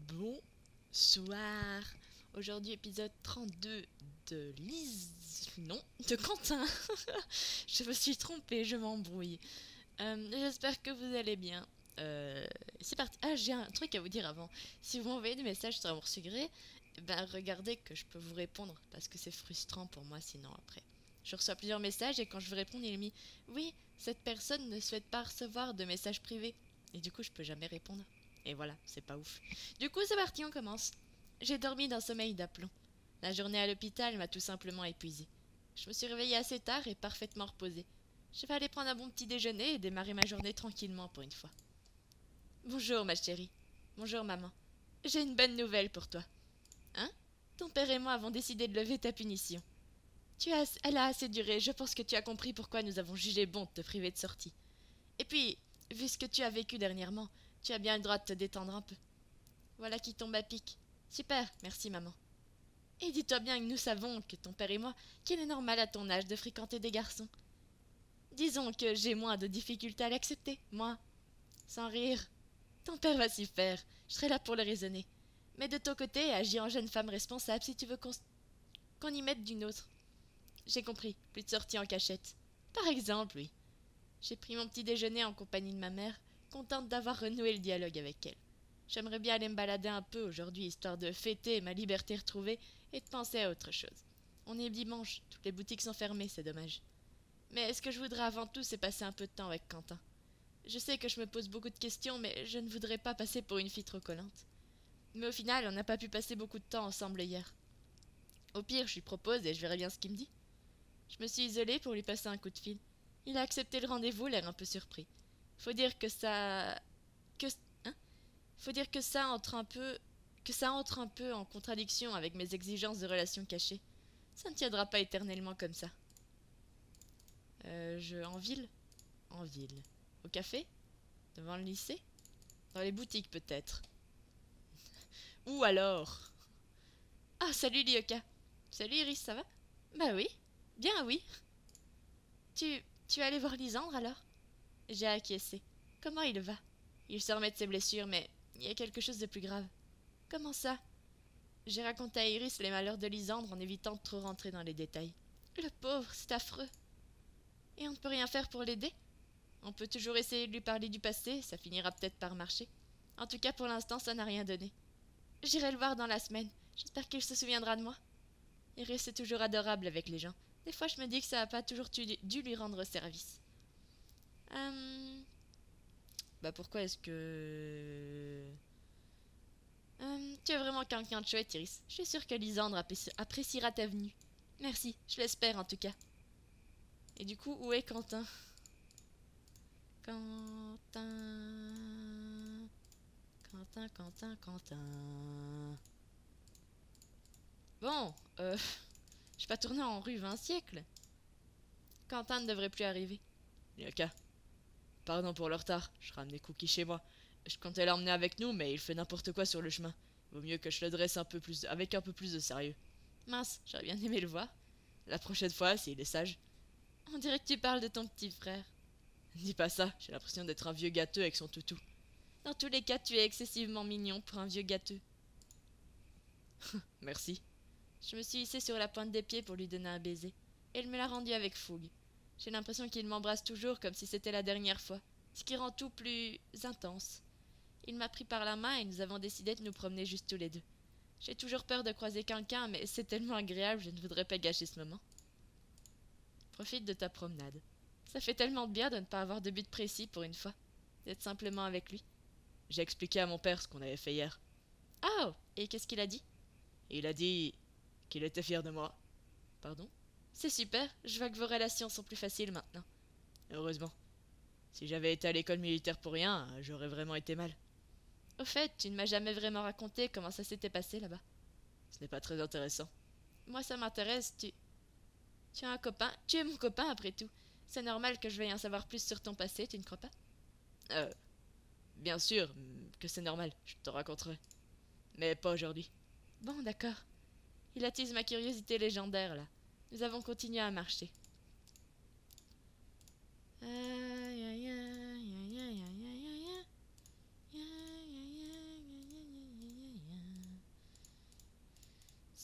Bonsoir. Aujourd'hui, épisode 32 de Lise. Non, de Quentin. Je me suis trompée, je m'embrouille. J'espère que vous allez bien. C'est parti. Ah, j'ai un truc à vous dire avant. Si vous m'envoyez des messages sur Amour Sugré, ben regardez que je peux vous répondre parce que c'est frustrant pour moi sinon après. Je reçois plusieurs messages et quand je veux répondre, il est mis oui, cette personne ne souhaite pas recevoir de messages privés. Et du coup, je peux jamais répondre. Et voilà, c'est pas ouf. Du coup, c'est parti, on commence. J'ai dormi d'un sommeil d'aplomb. La journée à l'hôpital m'a tout simplement épuisée. Je me suis réveillée assez tard et parfaitement reposée. Je vais aller prendre un bon petit déjeuner et démarrer ma journée tranquillement pour une fois. Bonjour, ma chérie. Bonjour, maman. J'ai une bonne nouvelle pour toi. Hein? Ton père et moi avons décidé de lever ta punition. Elle a assez duré, je pense que tu as compris pourquoi nous avons jugé bon de te priver de sortie. Et puis, vu ce que tu as vécu dernièrement, tu as bien le droit de te détendre un peu. Voilà qui tombe à pic. Super, merci maman. Et dis-toi bien que nous savons, que ton père et moi, qu'il est normal à ton âge de fréquenter des garçons. Disons que j'ai moins de difficultés à l'accepter, moi. Sans rire. Ton père va s'y faire, je serai là pour le raisonner. Mais de ton côté, agis en jeune femme responsable si tu veux qu'on y mette d'une autre. J'ai compris, plus de sorties en cachette. Par exemple, oui. J'ai pris mon petit déjeuner en compagnie de ma mère, contente d'avoir renoué le dialogue avec elle. J'aimerais bien aller me balader un peu aujourd'hui, histoire de fêter ma liberté retrouvée et de penser à autre chose. On est dimanche, toutes les boutiques sont fermées, c'est dommage. Mais ce que je voudrais avant tout, c'est passer un peu de temps avec Quentin. Je sais que je me pose beaucoup de questions, mais je ne voudrais pas passer pour une fille trop collante. Mais au final, on n'a pas pu passer beaucoup de temps ensemble hier. Au pire, je lui propose et je verrai bien ce qu'il me dit. Je me suis isolée pour lui passer un coup de fil. Il a accepté le rendez-vous, l'air un peu surpris. Faut dire que ça... que... Hein? Faut dire que ça entre un peu... que ça entre un peu en contradiction avec mes exigences de relations cachées. Ça ne tiendra pas éternellement comme ça. En ville? En ville. Au café? Devant le lycée? Dans les boutiques peut-être. Où alors? Ah, salut Lyoka. Salut Iris, ça va? Bah oui. Bien oui. Tu es allé voir Lisandre alors? J'ai acquiescé. Comment il va? Il se remet de ses blessures, mais il y a quelque chose de plus grave. Comment ça? J'ai raconté à Iris les malheurs de Lisandre en évitant de trop rentrer dans les détails. Le pauvre, c'est affreux. Et on ne peut rien faire pour l'aider? On peut toujours essayer de lui parler du passé, ça finira peut-être par marcher. En tout cas, pour l'instant, ça n'a rien donné. J'irai le voir dans la semaine. J'espère qu'il se souviendra de moi. Iris est toujours adorable avec les gens. Des fois, je me dis que ça n'a pas toujours dû lui rendre service. Bah pourquoi est-ce que... tu es vraiment quelqu'un de chouette, Iris. Je suis sûre que Lisandre appréciera ta venue. Merci, je l'espère en tout cas. Et du coup, où est Quentin? Quentin... Quentin... Bon, je suis pas tourné en rue 20 siècles. Quentin ne devrait plus arriver. Yaka, pardon pour le retard, je ramenais Cookie chez moi. Je comptais l'emmener avec nous, mais il fait n'importe quoi sur le chemin. Vaut mieux que je le dresse avec un peu plus de sérieux. Mince, j'aurais bien aimé le voir. La prochaine fois, s'il est sage. On dirait que tu parles de ton petit frère. Dis pas ça, j'ai l'impression d'être un vieux gâteux avec son toutou. Dans tous les cas, tu es excessivement mignon pour un vieux gâteux. Merci. Je me suis hissée sur la pointe des pieds pour lui donner un baiser. Et il me l'a rendu avec fougue. J'ai l'impression qu'il m'embrasse toujours comme si c'était la dernière fois, ce qui rend tout plus intense. Il m'a pris par la main et nous avons décidé de nous promener juste tous les deux. J'ai toujours peur de croiser quelqu'un, mais c'est tellement agréable, je ne voudrais pas gâcher ce moment. Profite de ta promenade. Ça fait tellement de bien de ne pas avoir de but précis pour une fois, d'être simplement avec lui. J'ai expliqué à mon père ce qu'on avait fait hier. Ah, et qu'est-ce qu'il a dit? Il a dit qu'il était fier de moi. Pardon? C'est super, je vois que vos relations sont plus faciles maintenant. Heureusement. Si j'avais été à l'école militaire pour rien, j'aurais vraiment été mal. Au fait, tu ne m'as jamais vraiment raconté comment ça s'était passé là-bas. Ce n'est pas très intéressant. Moi, ça m'intéresse, tu as un copain. Tu es mon copain, après tout. C'est normal que je veuille en savoir plus sur ton passé, tu ne crois pas? Euh, bien sûr que c'est normal, je te raconterai. Mais pas aujourd'hui. Bon, d'accord. Il attise ma curiosité légendaire, là. Nous avons continué à marcher.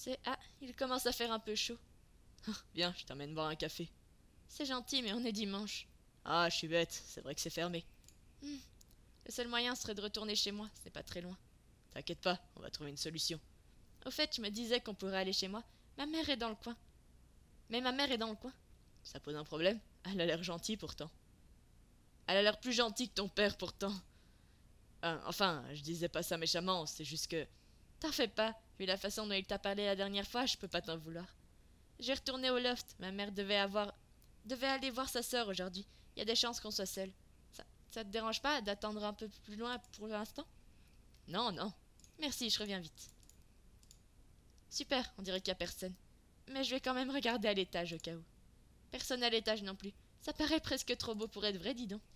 Ah, il commence à faire un peu chaud. Viens, je t'emmène boire un café. C'est gentil, mais on est dimanche. Ah, je suis bête, c'est vrai que c'est fermé. Hmm, Le seul moyen serait de retourner chez moi, ce n'est pas très loin. T'inquiète pas, on va trouver une solution. Au fait, je me disais qu'on pourrait aller chez moi. Ma mère est dans le coin. Mais ma mère est dans le coin. Ça pose un problème? Elle a l'air gentille pourtant. Elle a l'air plus gentille que ton père pourtant. Enfin, je disais pas ça méchamment, c'est juste que... T'en fais pas, vu la façon dont il t'a parlé la dernière fois, je peux pas t'en vouloir. J'ai retourné au loft, ma mère devait aller voir sa sœur aujourd'hui. Il y a des chances qu'on soit seuls. Ça te dérange pas d'attendre un peu plus loin pour l'instant? Non, non. Merci, je reviens vite. Super, on dirait qu'il y a personne. Mais je vais quand même regarder à l'étage au cas où. Personne à l'étage non plus. Ça paraît presque trop beau pour être vrai, dis donc.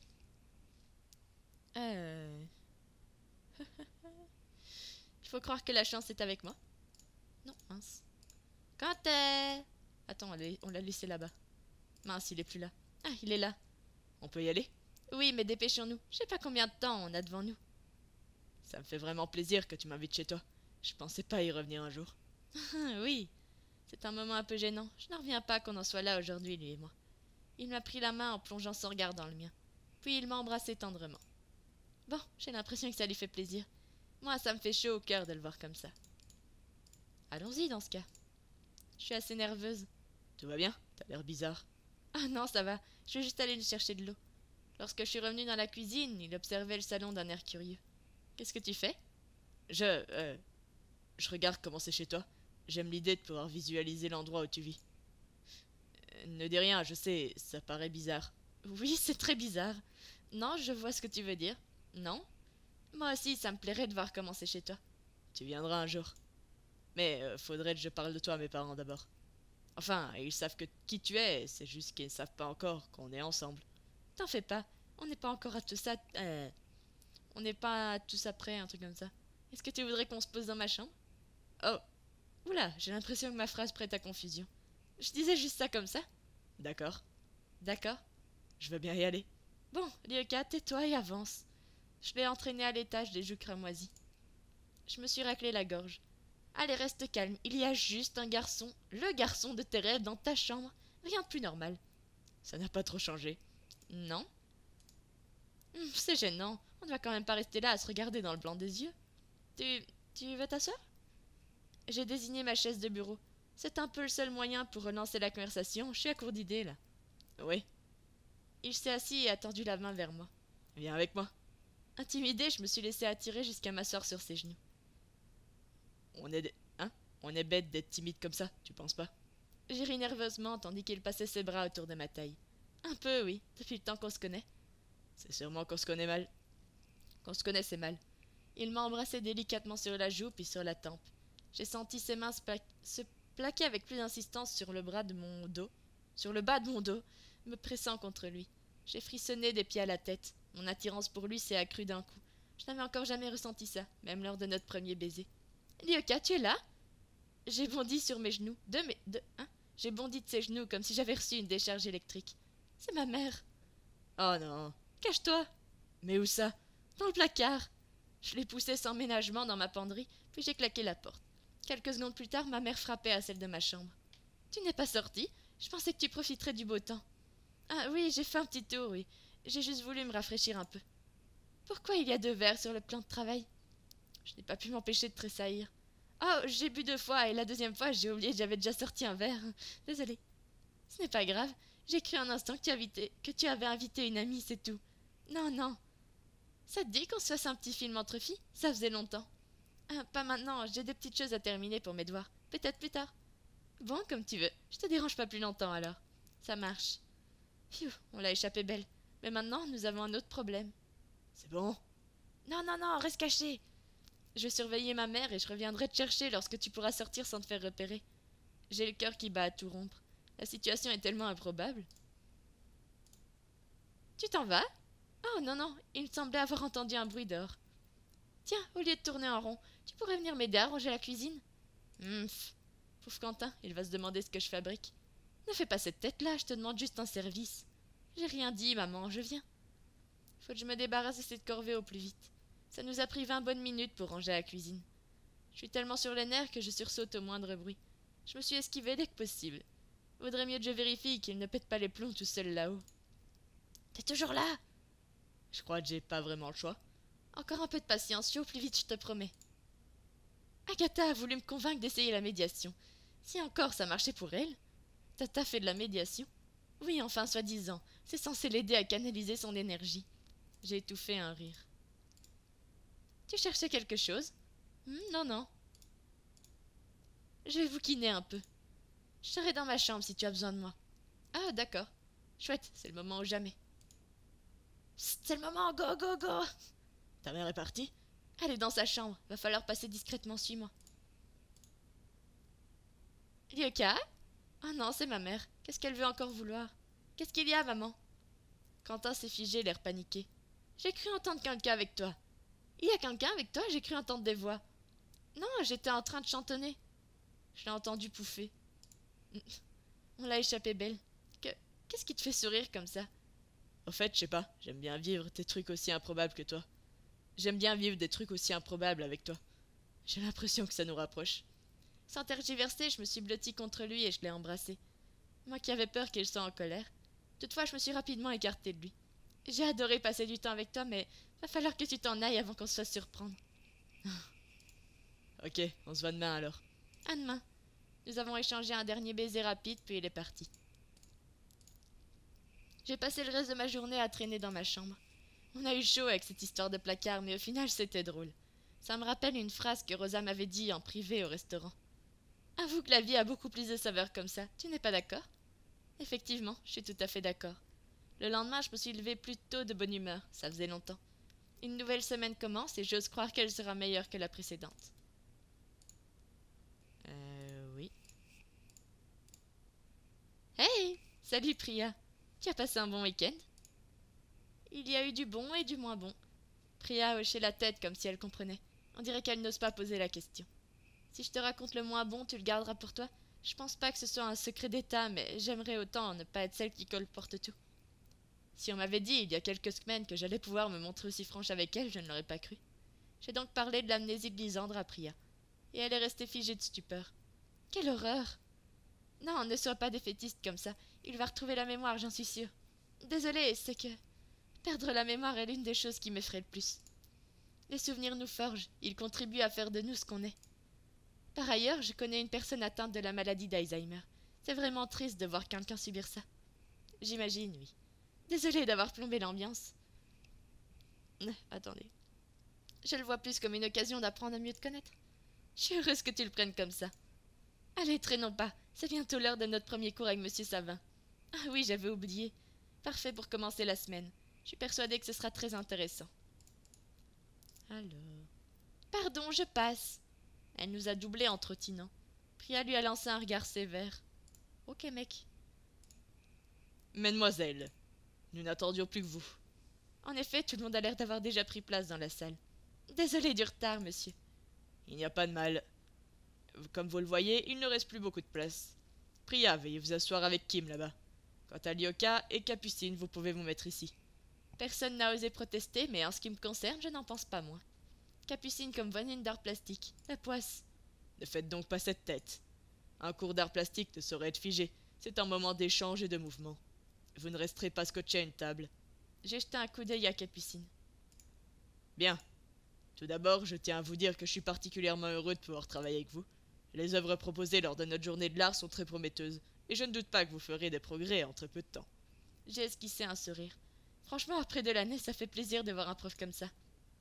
Il faut croire que la chance est avec moi. Non, mince. Quand t'es... Attends, on l'a laissé là-bas. Mince, il est plus là. Ah, il est là. On peut y aller? Oui, mais dépêchons-nous. Je sais pas combien de temps on a devant nous. Ça me fait vraiment plaisir que tu m'invites chez toi. Je pensais pas y revenir un jour. Oui, c'est un moment un peu gênant. Je n'en reviens pas qu'on en soit là aujourd'hui, lui et moi. Il m'a pris la main en plongeant son regard dans le mien. Puis il m'a embrassé tendrement. Bon, j'ai l'impression que ça lui fait plaisir. Moi, ça me fait chaud au cœur de le voir comme ça. Allons-y dans ce cas. Je suis assez nerveuse. Tout va bien? T'as l'air bizarre. Ah non, ça va. Je vais juste aller lui chercher de l'eau. Lorsque je suis revenue dans la cuisine, il observait le salon d'un air curieux. Qu'est-ce que tu fais? Je regarde comment c'est chez toi. J'aime l'idée de pouvoir visualiser l'endroit où tu vis. Ne dis rien, je sais, ça paraît bizarre. Oui, c'est très bizarre. Non, je vois ce que tu veux dire. Non? Moi aussi, ça me plairait de voir comment c'est chez toi. Tu viendras un jour. Mais faudrait que je parle de toi à mes parents d'abord. Enfin, ils savent que qui tu es, c'est juste qu'ils ne savent pas encore qu'on est ensemble. T'en fais pas. On n'est pas encore à tout ça. On n'est pas à tout ça près, un truc comme ça. Est-ce que tu voudrais qu'on se pose dans ma chambre? Oh, Oula, j'ai l'impression que ma phrase prête à confusion. Je disais juste ça comme ça. d'accord. D'accord. Je veux bien y aller. Bon, Lyoka, tais-toi et avance. Je vais entraîner à l'étage des joues cramoisies. Je me suis raclé la gorge. Allez, reste calme. Il y a juste un garçon, le garçon de tes rêves dans ta chambre. Rien de plus normal. Ça n'a pas trop changé. Non? C'est gênant. On ne va quand même pas rester là à se regarder dans le blanc des yeux. Tu veux t'asseoir? J'ai désigné ma chaise de bureau. C'est un peu le seul moyen pour relancer la conversation. Je suis à court d'idées, là. Oui, Il s'est assis et a tendu la main vers moi. viens avec moi. Intimidée, je me suis laissé attirer jusqu'à m'asseoir sur ses genoux. Hein? On est bête d'être timide comme ça, tu penses pas? J'ai ri nerveusement tandis qu'il passait ses bras autour de ma taille. Un peu, oui, depuis le temps qu'on se connaît. C'est sûrement qu'on se connaît mal. Qu'on se connaissait mal. Il m'a embrassé délicatement sur la joue puis sur la tempe. J'ai senti ses mains se plaquer avec plus d'insistance sur le bas de mon dos, me pressant contre lui. J'ai frissonné des pieds à la tête. Mon attirance pour lui s'est accrue d'un coup. Je n'avais encore jamais ressenti ça, même lors de notre premier baiser. Lyoka, tu es là? J'ai bondi sur mes genoux. J'ai bondi de ses genoux comme si j'avais reçu une décharge électrique. C'est ma mère. Oh non. Cache-toi. Mais où ça? Dans le placard. Je l'ai poussé sans ménagement dans ma penderie, puis j'ai claqué la porte. Quelques secondes plus tard, ma mère frappait à celle de ma chambre. Tu n'es pas sortie? Je pensais que tu profiterais du beau temps. Ah oui, j'ai fait un petit tour, oui. J'ai juste voulu me rafraîchir un peu. Pourquoi il y a 2 verres sur le plan de travail? Je n'ai pas pu m'empêcher de tressaillir. Oh, j'ai bu 2 fois et la deuxième fois, j'ai oublié que j'avais déjà sorti un verre. Désolée. Ce n'est pas grave. J'ai cru un instant que tu avais invité une amie, c'est tout. Non, non. Ça te dit qu'on se fasse un petit film entre filles? Ça faisait longtemps. Ah, pas maintenant, j'ai des petites choses à terminer pour mes devoirs. Peut-être plus tard. Bon, comme tu veux. Je te dérange pas plus longtemps alors. Ça marche. Phew, on l'a échappé belle. Mais maintenant, nous avons un autre problème. C'est bon? Non, non, non, reste caché. Je vais surveiller ma mère et je reviendrai te chercher lorsque tu pourras sortir sans te faire repérer. J'ai le cœur qui bat à tout rompre. La situation est tellement improbable. Tu t'en vas? Oh non, non, il me semblait avoir entendu un bruit dehors. Tiens, au lieu de tourner en rond, tu pourrais venir m'aider à ranger la cuisine? Pauvre Quentin, il va se demander ce que je fabrique. Ne fais pas cette tête-là, je te demande juste un service. J'ai rien dit, maman, je viens. Faut que je me débarrasse de cette corvée au plus vite. Ça nous a pris 20 bonnes minutes pour ranger la cuisine. Je suis tellement sur les nerfs que je sursaute au moindre bruit. Je me suis esquivée dès que possible. Vaudrait mieux que je vérifie qu'il ne pète pas les plombs tout seul là-haut. T'es toujours là? Je crois que j'ai pas vraiment le choix. Encore un peu de patience, je suis au plus vite, je te promets. Agatha a voulu me convaincre d'essayer la médiation. Si encore ça marchait pour elle. Tata fait de la médiation? Oui, enfin, soi-disant. C'est censé l'aider à canaliser son énergie. J'ai étouffé un rire. Tu cherchais quelque chose? Non, non. Je vais vous quiner un peu. Je serai dans ma chambre si tu as besoin de moi. Ah, d'accord. Chouette, c'est le moment ou jamais. Psst, c'est le moment, go, go, go! Ta mère est partie? Elle est dans sa chambre. Va falloir passer discrètement, suis-moi. Ryoka? Oh non, c'est ma mère. Qu'est-ce qu'elle veut encore vouloir? Qu'est-ce qu'il y a, maman? Quentin s'est figé, l'air paniqué. J'ai cru entendre quelqu'un avec toi. Il y a quelqu'un avec toi? J'ai cru entendre des voix. Non, j'étais en train de chantonner. Je l'ai entendu pouffer. On l'a échappé belle. Qu'est-ce qui te fait sourire comme ça? Au fait, je sais pas, j'aime bien vivre des trucs aussi improbables que toi. J'aime bien vivre des trucs aussi improbables avec toi. J'ai l'impression que ça nous rapproche. Sans tergiverser, je me suis blottie contre lui et je l'ai embrassé. Moi qui avais peur qu'il soit en colère. Toutefois, je me suis rapidement écartée de lui. J'ai adoré passer du temps avec toi, mais va falloir que tu t'en ailles avant qu'on se fasse surprendre. Ok, on se voit demain alors. À demain. Nous avons échangé un dernier baiser rapide, puis il est parti. J'ai passé le reste de ma journée à traîner dans ma chambre. On a eu chaud avec cette histoire de placard, mais au final c'était drôle. Ça me rappelle une phrase que Rosa m'avait dit en privé au restaurant. Avoue que la vie a beaucoup plus de saveur comme ça, tu n'es pas d'accord? Effectivement, je suis tout à fait d'accord. Le lendemain, je me suis levée plutôt de bonne humeur, ça faisait longtemps. Une nouvelle semaine commence et j'ose croire qu'elle sera meilleure que la précédente. Oui. Hey! Salut Priya! Tu as passé un bon week-end? Il y a eu du bon et du moins bon. Priya hochait la tête comme si elle comprenait. On dirait qu'elle n'ose pas poser la question. Si je te raconte le moins bon, tu le garderas pour toi? Je pense pas que ce soit un secret d'état, mais j'aimerais autant ne pas être celle qui colporte tout. Si on m'avait dit il y a quelques semaines que j'allais pouvoir me montrer aussi franche avec elle, je ne l'aurais pas cru. J'ai donc parlé de l'amnésie de Lysandre à Priya. Et elle est restée figée de stupeur. Quelle horreur! Non, ne sois pas défaitiste comme ça. Il va retrouver la mémoire, j'en suis sûre. Désolée, c'est que... perdre la mémoire est l'une des choses qui m'effraie le plus. Les souvenirs nous forgent, ils contribuent à faire de nous ce qu'on est. Par ailleurs, je connais une personne atteinte de la maladie d'Alzheimer. C'est vraiment triste de voir quelqu'un subir ça. J'imagine, oui. Désolée d'avoir plombé l'ambiance. Attendez. Je le vois plus comme une occasion d'apprendre à mieux te connaître. Je suis heureuse que tu le prennes comme ça. Allez, traînons pas. C'est bientôt l'heure de notre premier cours avec Monsieur Savin. Ah oui, j'avais oublié. Parfait pour commencer la semaine. Je suis persuadée que ce sera très intéressant. Alors... Pardon, je passe. Elle nous a doublés en trottinant. Priya lui a lancé un regard sévère. Ok, mec. Mesdemoiselles, nous n'attendions plus que vous. En effet, tout le monde a l'air d'avoir déjà pris place dans la salle. Désolé du retard, monsieur. Il n'y a pas de mal. Comme vous le voyez, il ne reste plus beaucoup de place. Priya, veuillez vous asseoir avec Kim là-bas. Quant à Lyoka et Capucine, vous pouvez vous mettre ici. Personne n'a osé protester, mais en ce qui me concerne, je n'en pense pas moins. Capucine comme voisine d'art plastique. La poisse. Ne faites donc pas cette tête. Un cours d'art plastique ne saurait être figé. C'est un moment d'échange et de mouvement. Vous ne resterez pas scotché à une table. J'ai jeté un coup d'œil à Capucine. Bien. Tout d'abord, je tiens à vous dire que je suis particulièrement heureux de pouvoir travailler avec vous. Les œuvres proposées lors de notre journée de l'art sont très prometteuses, et je ne doute pas que vous ferez des progrès en très peu de temps. J'ai esquissé un sourire. Franchement, après de l'année, ça fait plaisir de voir un prof comme ça.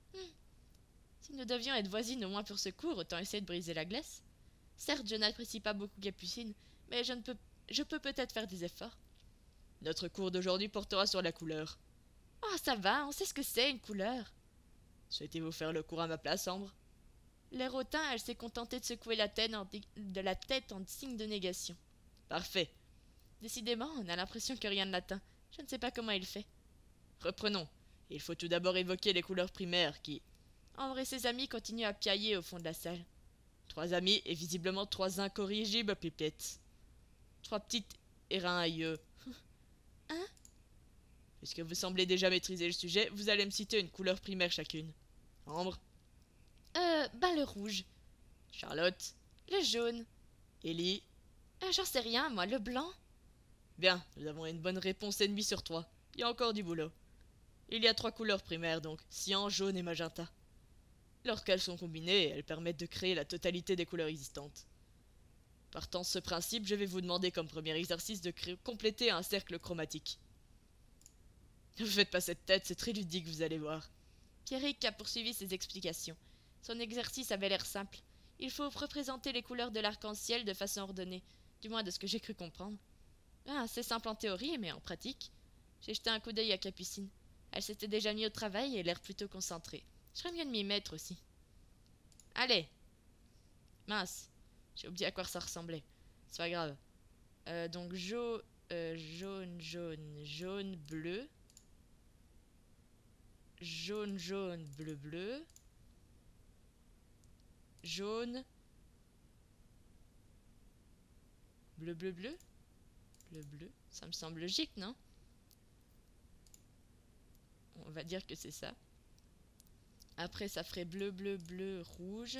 Si nous devions être voisines au moins pour ce cours, autant essayer de briser la glace. Certes, je n'apprécie pas beaucoup Capucine, mais je peux peut-être faire des efforts. Notre cours d'aujourd'hui portera sur la couleur. Oh, ça va, on sait ce que c'est, une couleur. Souhaitez-vous faire le cours à ma place, Ambre? L'air hautain, elle s'est contentée de secouer la tête en signe de négation. Parfait. Décidément, on a l'impression que rien ne l'atteint. Je ne sais pas comment il fait. Reprenons. Il faut tout d'abord évoquer les couleurs primaires qui... Ambre et ses amis continuent à piailler au fond de la salle. 3 amis et visiblement 3 incorrigibles pipettes. 3 petites érinhailleux. Hein? Puisque vous semblez déjà maîtriser le sujet, vous allez me citer une couleur primaire chacune. Ambre? Le rouge. Charlotte. Le jaune. Ellie. J'en sais rien, moi, le blanc. Bien, nous avons une bonne réponse et demie sur 3. Il y a encore du boulot. Il y a 3 couleurs primaires donc, cyan, jaune et magenta. Lorsqu'elles sont combinées, elles permettent de créer la totalité des couleurs existantes. Partant de ce principe, je vais vous demander comme premier exercice de compléter un cercle chromatique. Ne vous faites pas cette tête, c'est très ludique, vous allez voir. Pierrick a poursuivi ses explications. Son exercice avait l'air simple. Il faut représenter les couleurs de l'arc-en-ciel de façon ordonnée, du moins de ce que j'ai cru comprendre. C'est simple en théorie, mais en pratique. J'ai jeté un coup d'œil à Capucine. Elle s'était déjà mise au travail et l'air plutôt concentrée. Je ferais mieux de m'y mettre aussi. Allez. Mince, j'ai oublié à quoi ça ressemblait. C'est pas grave. Donc jaune, jaune, bleu. Jaune, jaune, bleu, bleu. Jaune. Bleu, bleu, bleu. Bleu, bleu. Ça me semble logique, non? On va dire que c'est ça. Après, ça ferait bleu, bleu, bleu, rouge.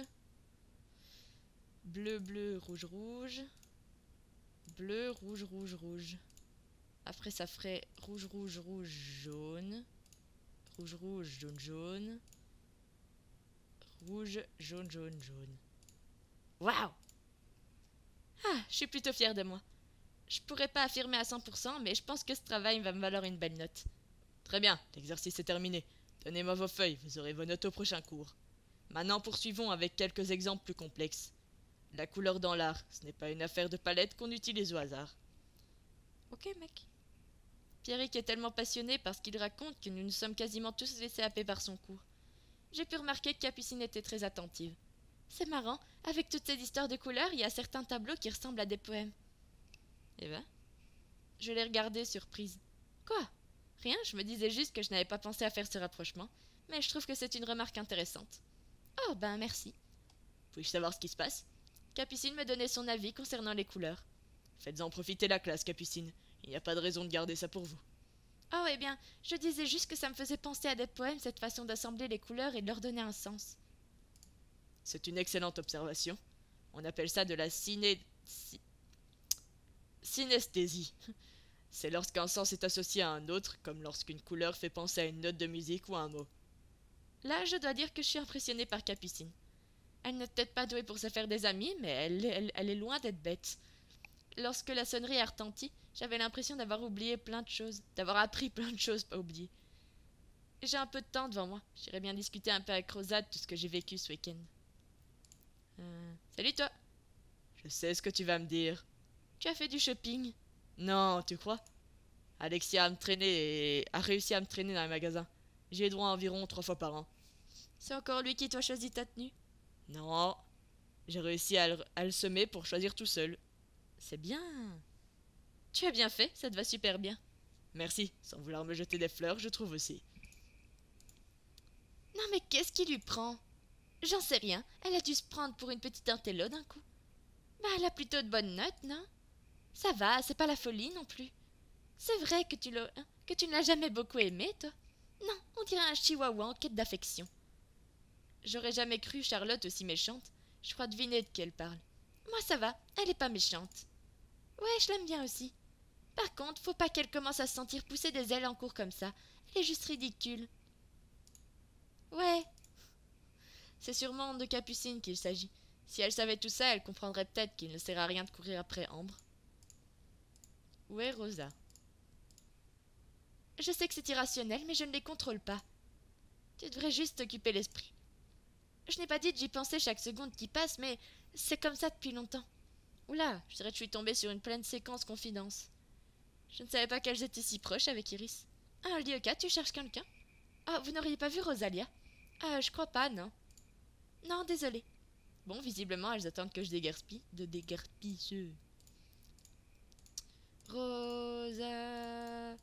Bleu, bleu, rouge, rouge. Bleu, rouge, rouge, rouge. Après, ça ferait rouge, rouge, rouge, jaune. Rouge, rouge, jaune, jaune. Rouge, jaune, jaune, jaune. Waouh! Je suis plutôt fière de moi. Je pourrais pas affirmer à 100%, mais je pense que ce travail va me valoir une belle note. Très bien, l'exercice est terminé. Donnez-moi vos feuilles, vous aurez vos notes au prochain cours. Maintenant, poursuivons avec quelques exemples plus complexes. La couleur dans l'art, ce n'est pas une affaire de palette qu'on utilise au hasard. Ok, mec. Pierrick est tellement passionné parce qu'il raconte que nous nous sommes quasiment tous laissés happer par son cours. J'ai pu remarquer que Capucine était très attentive. C'est marrant, avec toutes ces histoires de couleurs, il y a certains tableaux qui ressemblent à des poèmes. Eh ben, je l'ai regardé surprise. Quoi? Rien, je me disais juste que je n'avais pas pensé à faire ce rapprochement, mais je trouve que c'est une remarque intéressante. Oh, ben merci. Puis-je savoir ce qui se passe? Capucine me donnait son avis concernant les couleurs. Faites-en profiter la classe, Capucine. Il n'y a pas de raison de garder ça pour vous. Oh, eh bien, je disais juste que ça me faisait penser à des poèmes, cette façon d'assembler les couleurs et de leur donner un sens. C'est une excellente observation. On appelle ça de la synesthésie. C'est lorsqu'un sens est associé à un autre, comme lorsqu'une couleur fait penser à une note de musique ou à un mot. Là, je dois dire que je suis impressionnée par Capucine. Elle n'est peut-être pas douée pour se faire des amis, mais elle est loin d'être bête. Lorsque la sonnerie a retenti, j'avais l'impression d'avoir oublié plein de choses, d'avoir appris plein de choses pas oubliées. J'ai un peu de temps devant moi. J'irais bien discuter un peu avec Rosa de tout ce que j'ai vécu ce week-end. Salut toi! Je sais ce que tu vas me dire. Tu as fait du shopping? Non, tu crois? Alexia a réussi à me traîner dans les magasins. J'ai droit environ 3 fois par an. C'est encore lui qui t'a choisi ta tenue? Non, j'ai réussi à le semer pour choisir tout seul. C'est bien. Tu as bien fait, ça te va super bien. Merci, sans vouloir me jeter des fleurs, je trouve aussi. Non mais qu'est-ce qui lui prend? J'en sais rien, elle a dû se prendre pour une petite intello d'un coup. Elle a plutôt de bonnes notes, non? Ça va, c'est pas la folie non plus. C'est vrai que tu ne l'as jamais beaucoup aimé, toi? Non, on dirait un chihuahua en quête d'affection. J'aurais jamais cru Charlotte aussi méchante. Je crois deviner de qui elle parle. Moi ça va, elle est pas méchante. Ouais, je l'aime bien aussi. Par contre, faut pas qu'elle commence à se sentir pousser des ailes en cours comme ça. Elle est juste ridicule. Ouais. C'est sûrement de Capucine qu'il s'agit. Si elle savait tout ça, elle comprendrait peut-être qu'il ne sert à rien de courir après Ambre. Où est Rosa? Je sais que c'est irrationnel, mais je ne les contrôle pas. Tu devrais juste t'occuper l'esprit. Je n'ai pas dit que j'y pensais chaque seconde qui passe, mais c'est comme ça depuis longtemps. Oula, je dirais que je suis tombée sur une pleine séquence confidence. Je ne savais pas qu'elles étaient si proches avec Iris. Lyoka, tu cherches quelqu'un? Vous n'auriez pas vu Rosalia? Je crois pas, non. Non, désolée. Bon, visiblement, elles attendent que je déguerpille. Rosa...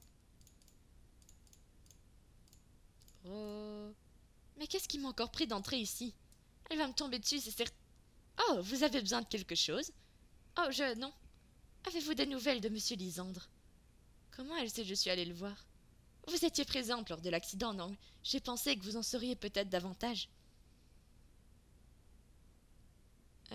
Mais qu'est-ce qui m'a encore pris d'entrer ici? Elle va me tomber dessus, c'est certain. Oh, vous avez besoin de quelque chose? Oh, non. Avez-vous des nouvelles de Monsieur Lisandre? Comment elle sait que je suis allée le voir? Vous étiez présente lors de l'accident, non? J'ai pensé que vous en sauriez peut-être davantage.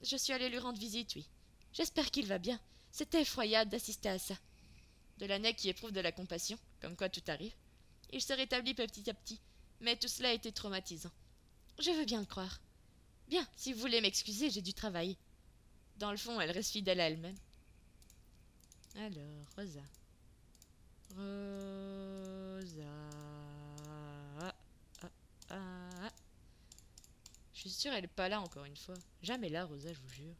Je suis allée lui rendre visite, oui. J'espère qu'il va bien. C'était effroyable d'assister à ça. De l'année qui éprouve de la compassion, comme quoi tout arrive. Il se rétablit petit à petit, mais tout cela a été traumatisant. Je veux bien le croire. Bien, si vous voulez m'excuser, j'ai du travail. Dans le fond, elle reste fidèle à elle-même. Alors, Rosa. Rosa. Je suis sûre elle est pas là encore une fois. Jamais là, Rosa, je vous jure.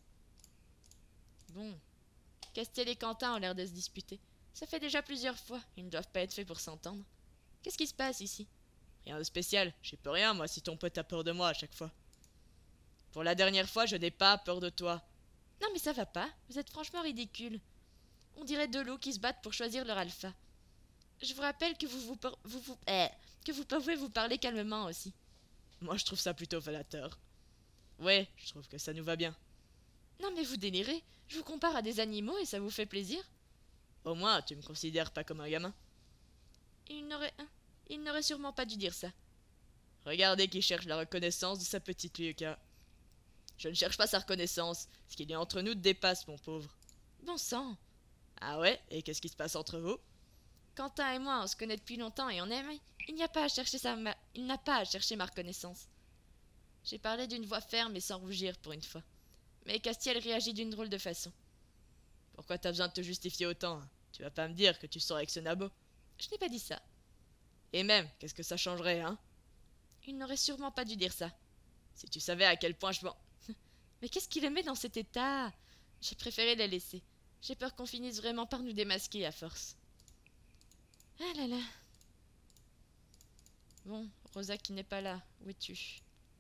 Bon. Castiel et Quentin ont l'air de se disputer. Ça fait déjà plusieurs fois. Ils ne doivent pas être faits pour s'entendre. Qu'est-ce qui se passe ici? Rien de spécial. J'y peux rien, moi, si ton pote a peur de moi à chaque fois. Pour la dernière fois, je n'ai pas peur de toi. Non mais ça va pas. Vous êtes franchement ridicule. On dirait deux loups qui se battent pour choisir leur alpha. Je vous rappelle que que vous pouvez vous parler calmement aussi. Moi, je trouve ça plutôt flatteur. Ouais, je trouve que ça nous va bien. Non mais vous délirez. Je vous compare à des animaux et ça vous fait plaisir? Au moins, tu me considères pas comme un gamin. Il n'aurait sûrement pas dû dire ça. Regardez qui cherche la reconnaissance de sa petite Lyuka. Je ne cherche pas sa reconnaissance. Ce qu'il y a entre nous dépasse, mon pauvre. Bon sang. Ah ouais? Et qu'est-ce qui se passe entre vous? Quentin et moi, on se connaît depuis longtemps et on aime. Il n'a pas à chercher ma reconnaissance. J'ai parlé d'une voix ferme et sans rougir pour une fois. Mais Castiel réagit d'une drôle de façon. Pourquoi t'as besoin de te justifier autant, hein? Tu vas pas me dire que tu sors avec ce nabo? Je n'ai pas dit ça. Et même, qu'est-ce que ça changerait, hein? Il n'aurait sûrement pas dû dire ça. Si tu savais à quel point je m'en... Mais qu'est-ce qui les met dans cet état? J'ai préféré les laisser. J'ai peur qu'on finisse vraiment par nous démasquer à force. Ah là là. Bon, Rosa qui n'est pas là. Où es-tu?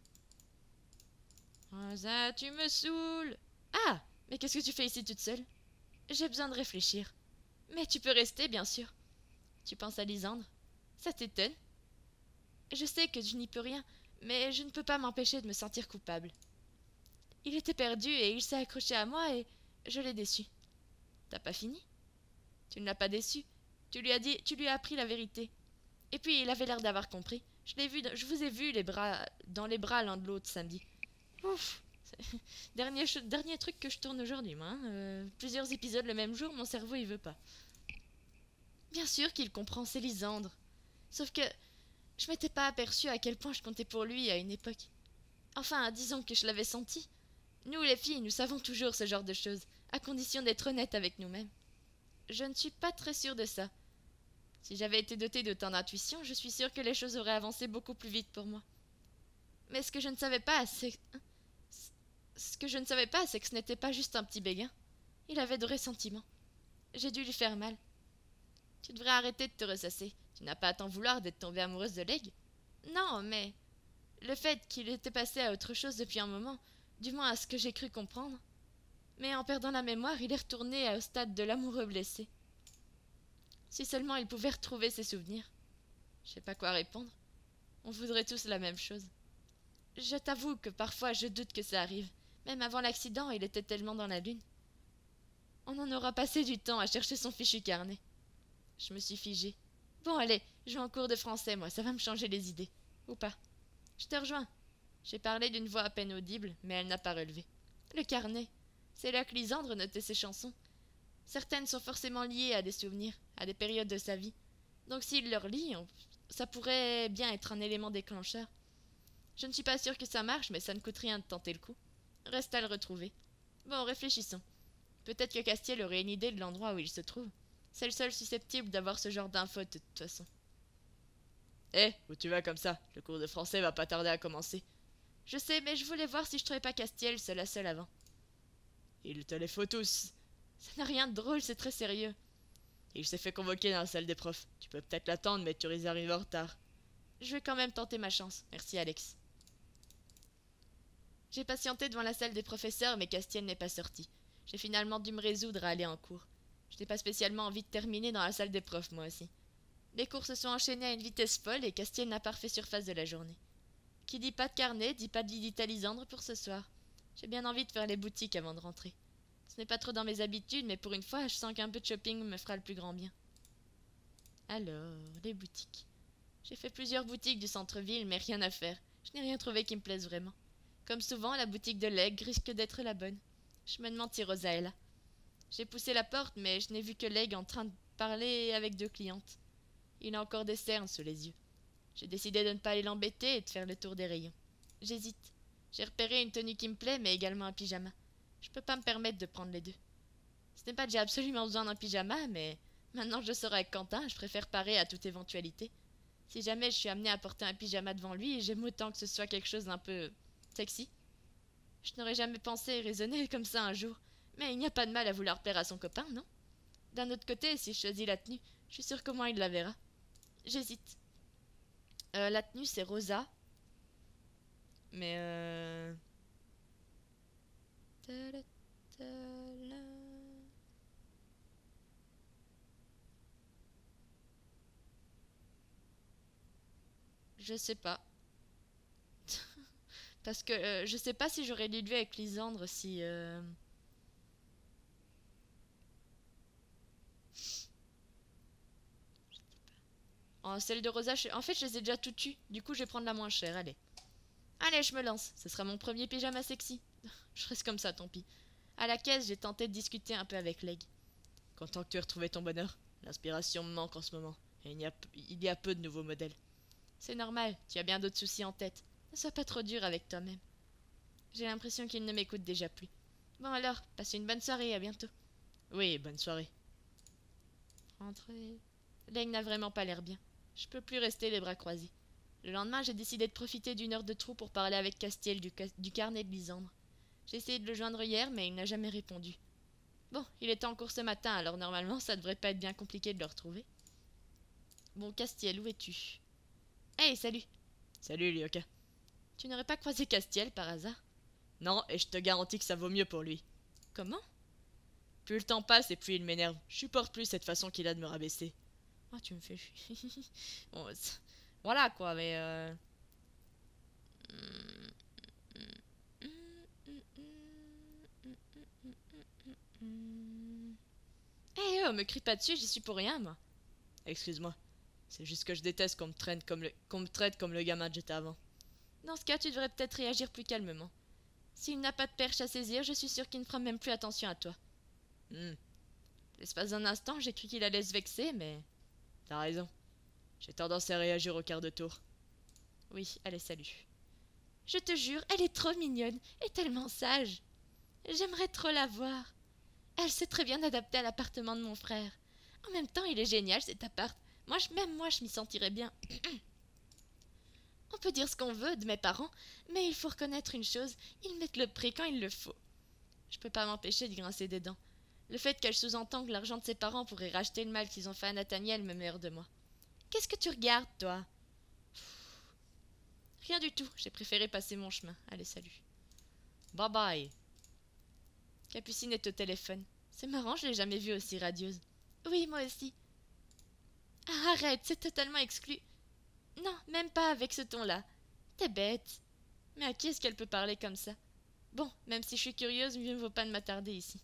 Rosa, tu me saoules. Ah, mais qu'est-ce que tu fais ici toute seule? J'ai besoin de réfléchir. Mais tu peux rester, bien sûr. Tu penses à Lysandre? Ça t'étonne? Je sais que je n'y peux rien, mais je ne peux pas m'empêcher de me sentir coupable. Il était perdu et il s'est accroché à moi et je l'ai déçu. T'as pas fini? Tu ne l'as pas déçu. Tu lui as appris la vérité. Et puis il avait l'air d'avoir compris. Je vous ai vu dans les bras l'un de l'autre samedi. Ouf. Dernier truc que je tourne aujourd'hui, moi. Plusieurs épisodes le même jour, mon cerveau il veut pas. Bien sûr qu'il comprend, c'est Lysandre. Sauf que je m'étais pas aperçu à quel point je comptais pour lui à une époque. Enfin, disons que je l'avais senti. Nous les filles, nous savons toujours ce genre de choses, à condition d'être honnêtes avec nous-mêmes. Je ne suis pas très sûre de ça. Si j'avais été dotée d'autant d'intuition, je suis sûre que les choses auraient avancé beaucoup plus vite pour moi. Mais ce que je ne savais pas, c'est que ce n'était pas juste un petit béguin. Il avait de ressentiments. J'ai dû lui faire mal. Tu devrais arrêter de te ressasser. Tu n'as pas à t'en vouloir d'être tombée amoureuse de Leg. Non, mais le fait qu'il était passé à autre chose depuis un moment, du moins à ce que j'ai cru comprendre. Mais en perdant la mémoire, il est retourné au stade de l'amoureux blessé. Si seulement il pouvait retrouver ses souvenirs. Je sais pas quoi répondre. On voudrait tous la même chose. Je t'avoue que parfois je doute que ça arrive. Même avant l'accident, il était tellement dans la lune. On en aura passé du temps à chercher son fichu carnet. Je me suis figée. Bon, allez, je vais en cours de français, moi, ça va me changer les idées. Ou pas. Je te rejoins. J'ai parlé d'une voix à peine audible, mais elle n'a pas relevé. Le carnet. C'est là que Lysandre notait ses chansons. Certaines sont forcément liées à des souvenirs, à des périodes de sa vie. Donc s'il leur lit, ça pourrait bien être un élément déclencheur. Je ne suis pas sûre que ça marche, mais ça ne coûte rien de tenter le coup. Reste à le retrouver. Bon, réfléchissons. Peut-être que Castiel aurait une idée de l'endroit où il se trouve. C'est le seul susceptible d'avoir ce genre d'infos de toute façon. Hé, où tu vas comme ça? Le cours de français va pas tarder à commencer. Je sais, mais je voulais voir si je trouvais pas Castiel seul à seul avant. Il te les faut tous. Ça n'a rien de drôle, c'est très sérieux. Il s'est fait convoquer dans la salle des profs. Tu peux peut-être l'attendre, mais tu risques d'arriver en retard. Je vais quand même tenter ma chance. Merci, Alex. J'ai patienté devant la salle des professeurs, mais Castiel n'est pas sorti. J'ai finalement dû me résoudre à aller en cours. Je n'ai pas spécialement envie de terminer dans la salle des profs, moi aussi. Les cours se sont enchaînés à une vitesse folle et Castiel n'a pas refait surface de la journée. Qui dit pas de carnet, dit pas de visite à Lysandre pour ce soir. J'ai bien envie de faire les boutiques avant de rentrer. Ce n'est pas trop dans mes habitudes, mais pour une fois, je sens qu'un peu de shopping me fera le plus grand bien. Alors, les boutiques. J'ai fait plusieurs boutiques du centre-ville, mais rien à faire. Je n'ai rien trouvé qui me plaise vraiment. Comme souvent, la boutique de Leg risque d'être la bonne. Je me demande si Rosa est là. J'ai poussé la porte, mais je n'ai vu que Leg en train de parler avec 2 clientes. Il a encore des cernes sous les yeux. J'ai décidé de ne pas aller l'embêter et de faire le tour des rayons. J'hésite. J'ai repéré une tenue qui me plaît, mais également un pyjama. Je peux pas me permettre de prendre les deux. Ce n'est pas que j'ai absolument besoin d'un pyjama, mais maintenant que je sors avec Quentin, je préfère parer à toute éventualité. Si jamais je suis amenée à porter un pyjama devant lui, j'aime autant que ce soit quelque chose d'un peu sexy. Je n'aurais jamais pensé raisonner comme ça un jour, mais il n'y a pas de mal à vouloir plaire à son copain, non? D'un autre côté, si je choisis la tenue, je suis sûre qu'au moins il la verra. J'hésite. La tenue, c'est Rosa. Mais je sais pas. Parce que je sais pas si j'aurais lu avec Lisandre si... Oh, celle de Rosa, en fait, je les ai déjà toutes eues. Du coup, je vais prendre la moins chère, allez. Allez, je me lance. Ce sera mon premier pyjama sexy. Je reste comme ça, tant pis. À la caisse, j'ai tenté de discuter un peu avec Leg. Content que tu aies retrouvé ton bonheur. L'inspiration me manque en ce moment. Et il y a peu de nouveaux modèles. C'est normal, tu as bien d'autres soucis en tête. Ne sois pas trop dur avec toi-même. J'ai l'impression qu'il ne m'écoute déjà plus. Bon alors, passez une bonne soirée, à bientôt. Oui, bonne soirée. Rentrez. Leg n'a vraiment pas l'air bien. Je peux plus rester les bras croisés. Le lendemain, j'ai décidé de profiter d'une heure de trou pour parler avec Castiel du carnet de Lisandre. J'ai essayé de le joindre hier, mais il n'a jamais répondu. Bon, il était en cours ce matin, alors normalement, ça devrait pas être bien compliqué de le retrouver. Bon, Castiel, où es-tu? Hey, salut! Salut, Lyoka. Tu n'aurais pas croisé Castiel par hasard? Non, et je te garantis que ça vaut mieux pour lui. Comment? Plus le temps passe et plus il m'énerve. Je supporte plus cette façon qu'il a de me rabaisser. Oh, tu me fais... bon, voilà, quoi, mais... Eh, oh, me crie pas dessus, j'y suis pour rien, moi. Excuse-moi. C'est juste que je déteste qu'on me traite comme le gamin que j'étais avant. Dans ce cas, tu devrais peut-être réagir plus calmement. S'il n'a pas de perche à saisir, je suis sûre qu'il ne fera même plus attention à toi. L'espace d'un instant, j'ai cru qu'il allait se vexer, mais... T'as raison. J'ai tendance à réagir au quart de tour. Oui, allez, salut. Je te jure, elle est trop mignonne et tellement sage. J'aimerais trop la voir. Elle s'est très bien adaptée à l'appartement de mon frère. En même temps, il est génial cet appart. Même moi, je m'y sentirais bien. On peut dire ce qu'on veut de mes parents, mais il faut reconnaître une chose, ils mettent le prix quand il le faut. Je peux pas m'empêcher de grincer des dents. Le fait qu'elle sous-entend que l'argent de ses parents pourrait racheter le mal qu'ils ont fait à Nathaniel me met hors de moi. Qu'est-ce que tu regardes, toi? Rien du tout, j'ai préféré passer mon chemin. Allez, salut. Bye bye. Capucine est au téléphone. C'est marrant, je l'ai jamais vue aussi radieuse. Oui, moi aussi. Ah, arrête, c'est totalement exclu. Non, même pas avec ce ton-là. T'es bête. Mais à qui est-ce qu'elle peut parler comme ça? Bon, même si je suis curieuse, mieux vaut pas de m'attarder ici.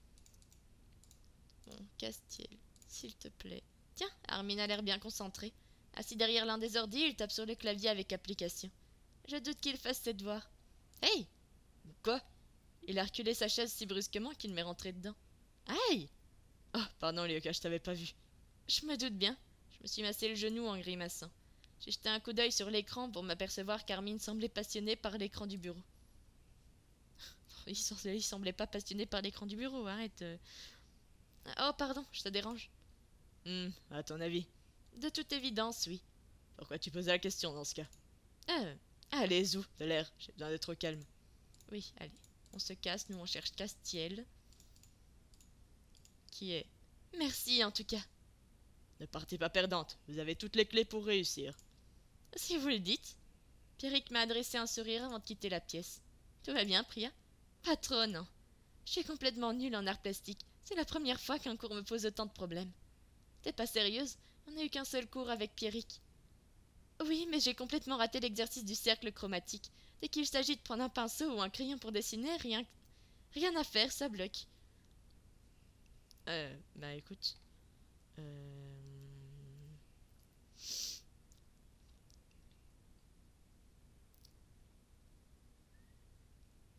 Bon, Castiel, s'il te plaît. Tiens, Armin a l'air bien concentré. Assis derrière l'un des ordi, il tape sur le clavier avec application. Je doute qu'il fasse ses devoirs. Hey! Quoi? Il a reculé sa chaise si brusquement qu'il m'est rentré dedans. Aïe! Oh, pardon, Lyoka, je t'avais pas vu. Je me doute bien. Je me suis massé le genou en grimaçant. J'ai jeté un coup d'œil sur l'écran pour m'apercevoir qu'Armin semblait passionné par l'écran du bureau. Il semblait pas passionné par l'écran du bureau, arrête. Oh, pardon, je te dérange. À ton avis? De toute évidence, oui. Pourquoi tu posais la question dans ce cas? Allez, Zou, de l'air, j'ai besoin d'être au calme. Oui, allez, on se casse, nous on cherche Castiel. Qui est... Merci en tout cas. Ne partez pas perdante, vous avez toutes les clés pour réussir. Si vous le dites. Pierrick m'a adressé un sourire avant de quitter la pièce. Tout va bien, Priya? Pas trop, non. Je suis complètement nulle en art plastique. C'est la première fois qu'un cours me pose autant de problèmes. T'es pas sérieuse? On n'a eu qu'un seul cours avec Pierrick. Oui, mais j'ai complètement raté l'exercice du cercle chromatique. Dès qu'il s'agit de prendre un pinceau ou un crayon pour dessiner, rien à faire, ça bloque. Bah écoute...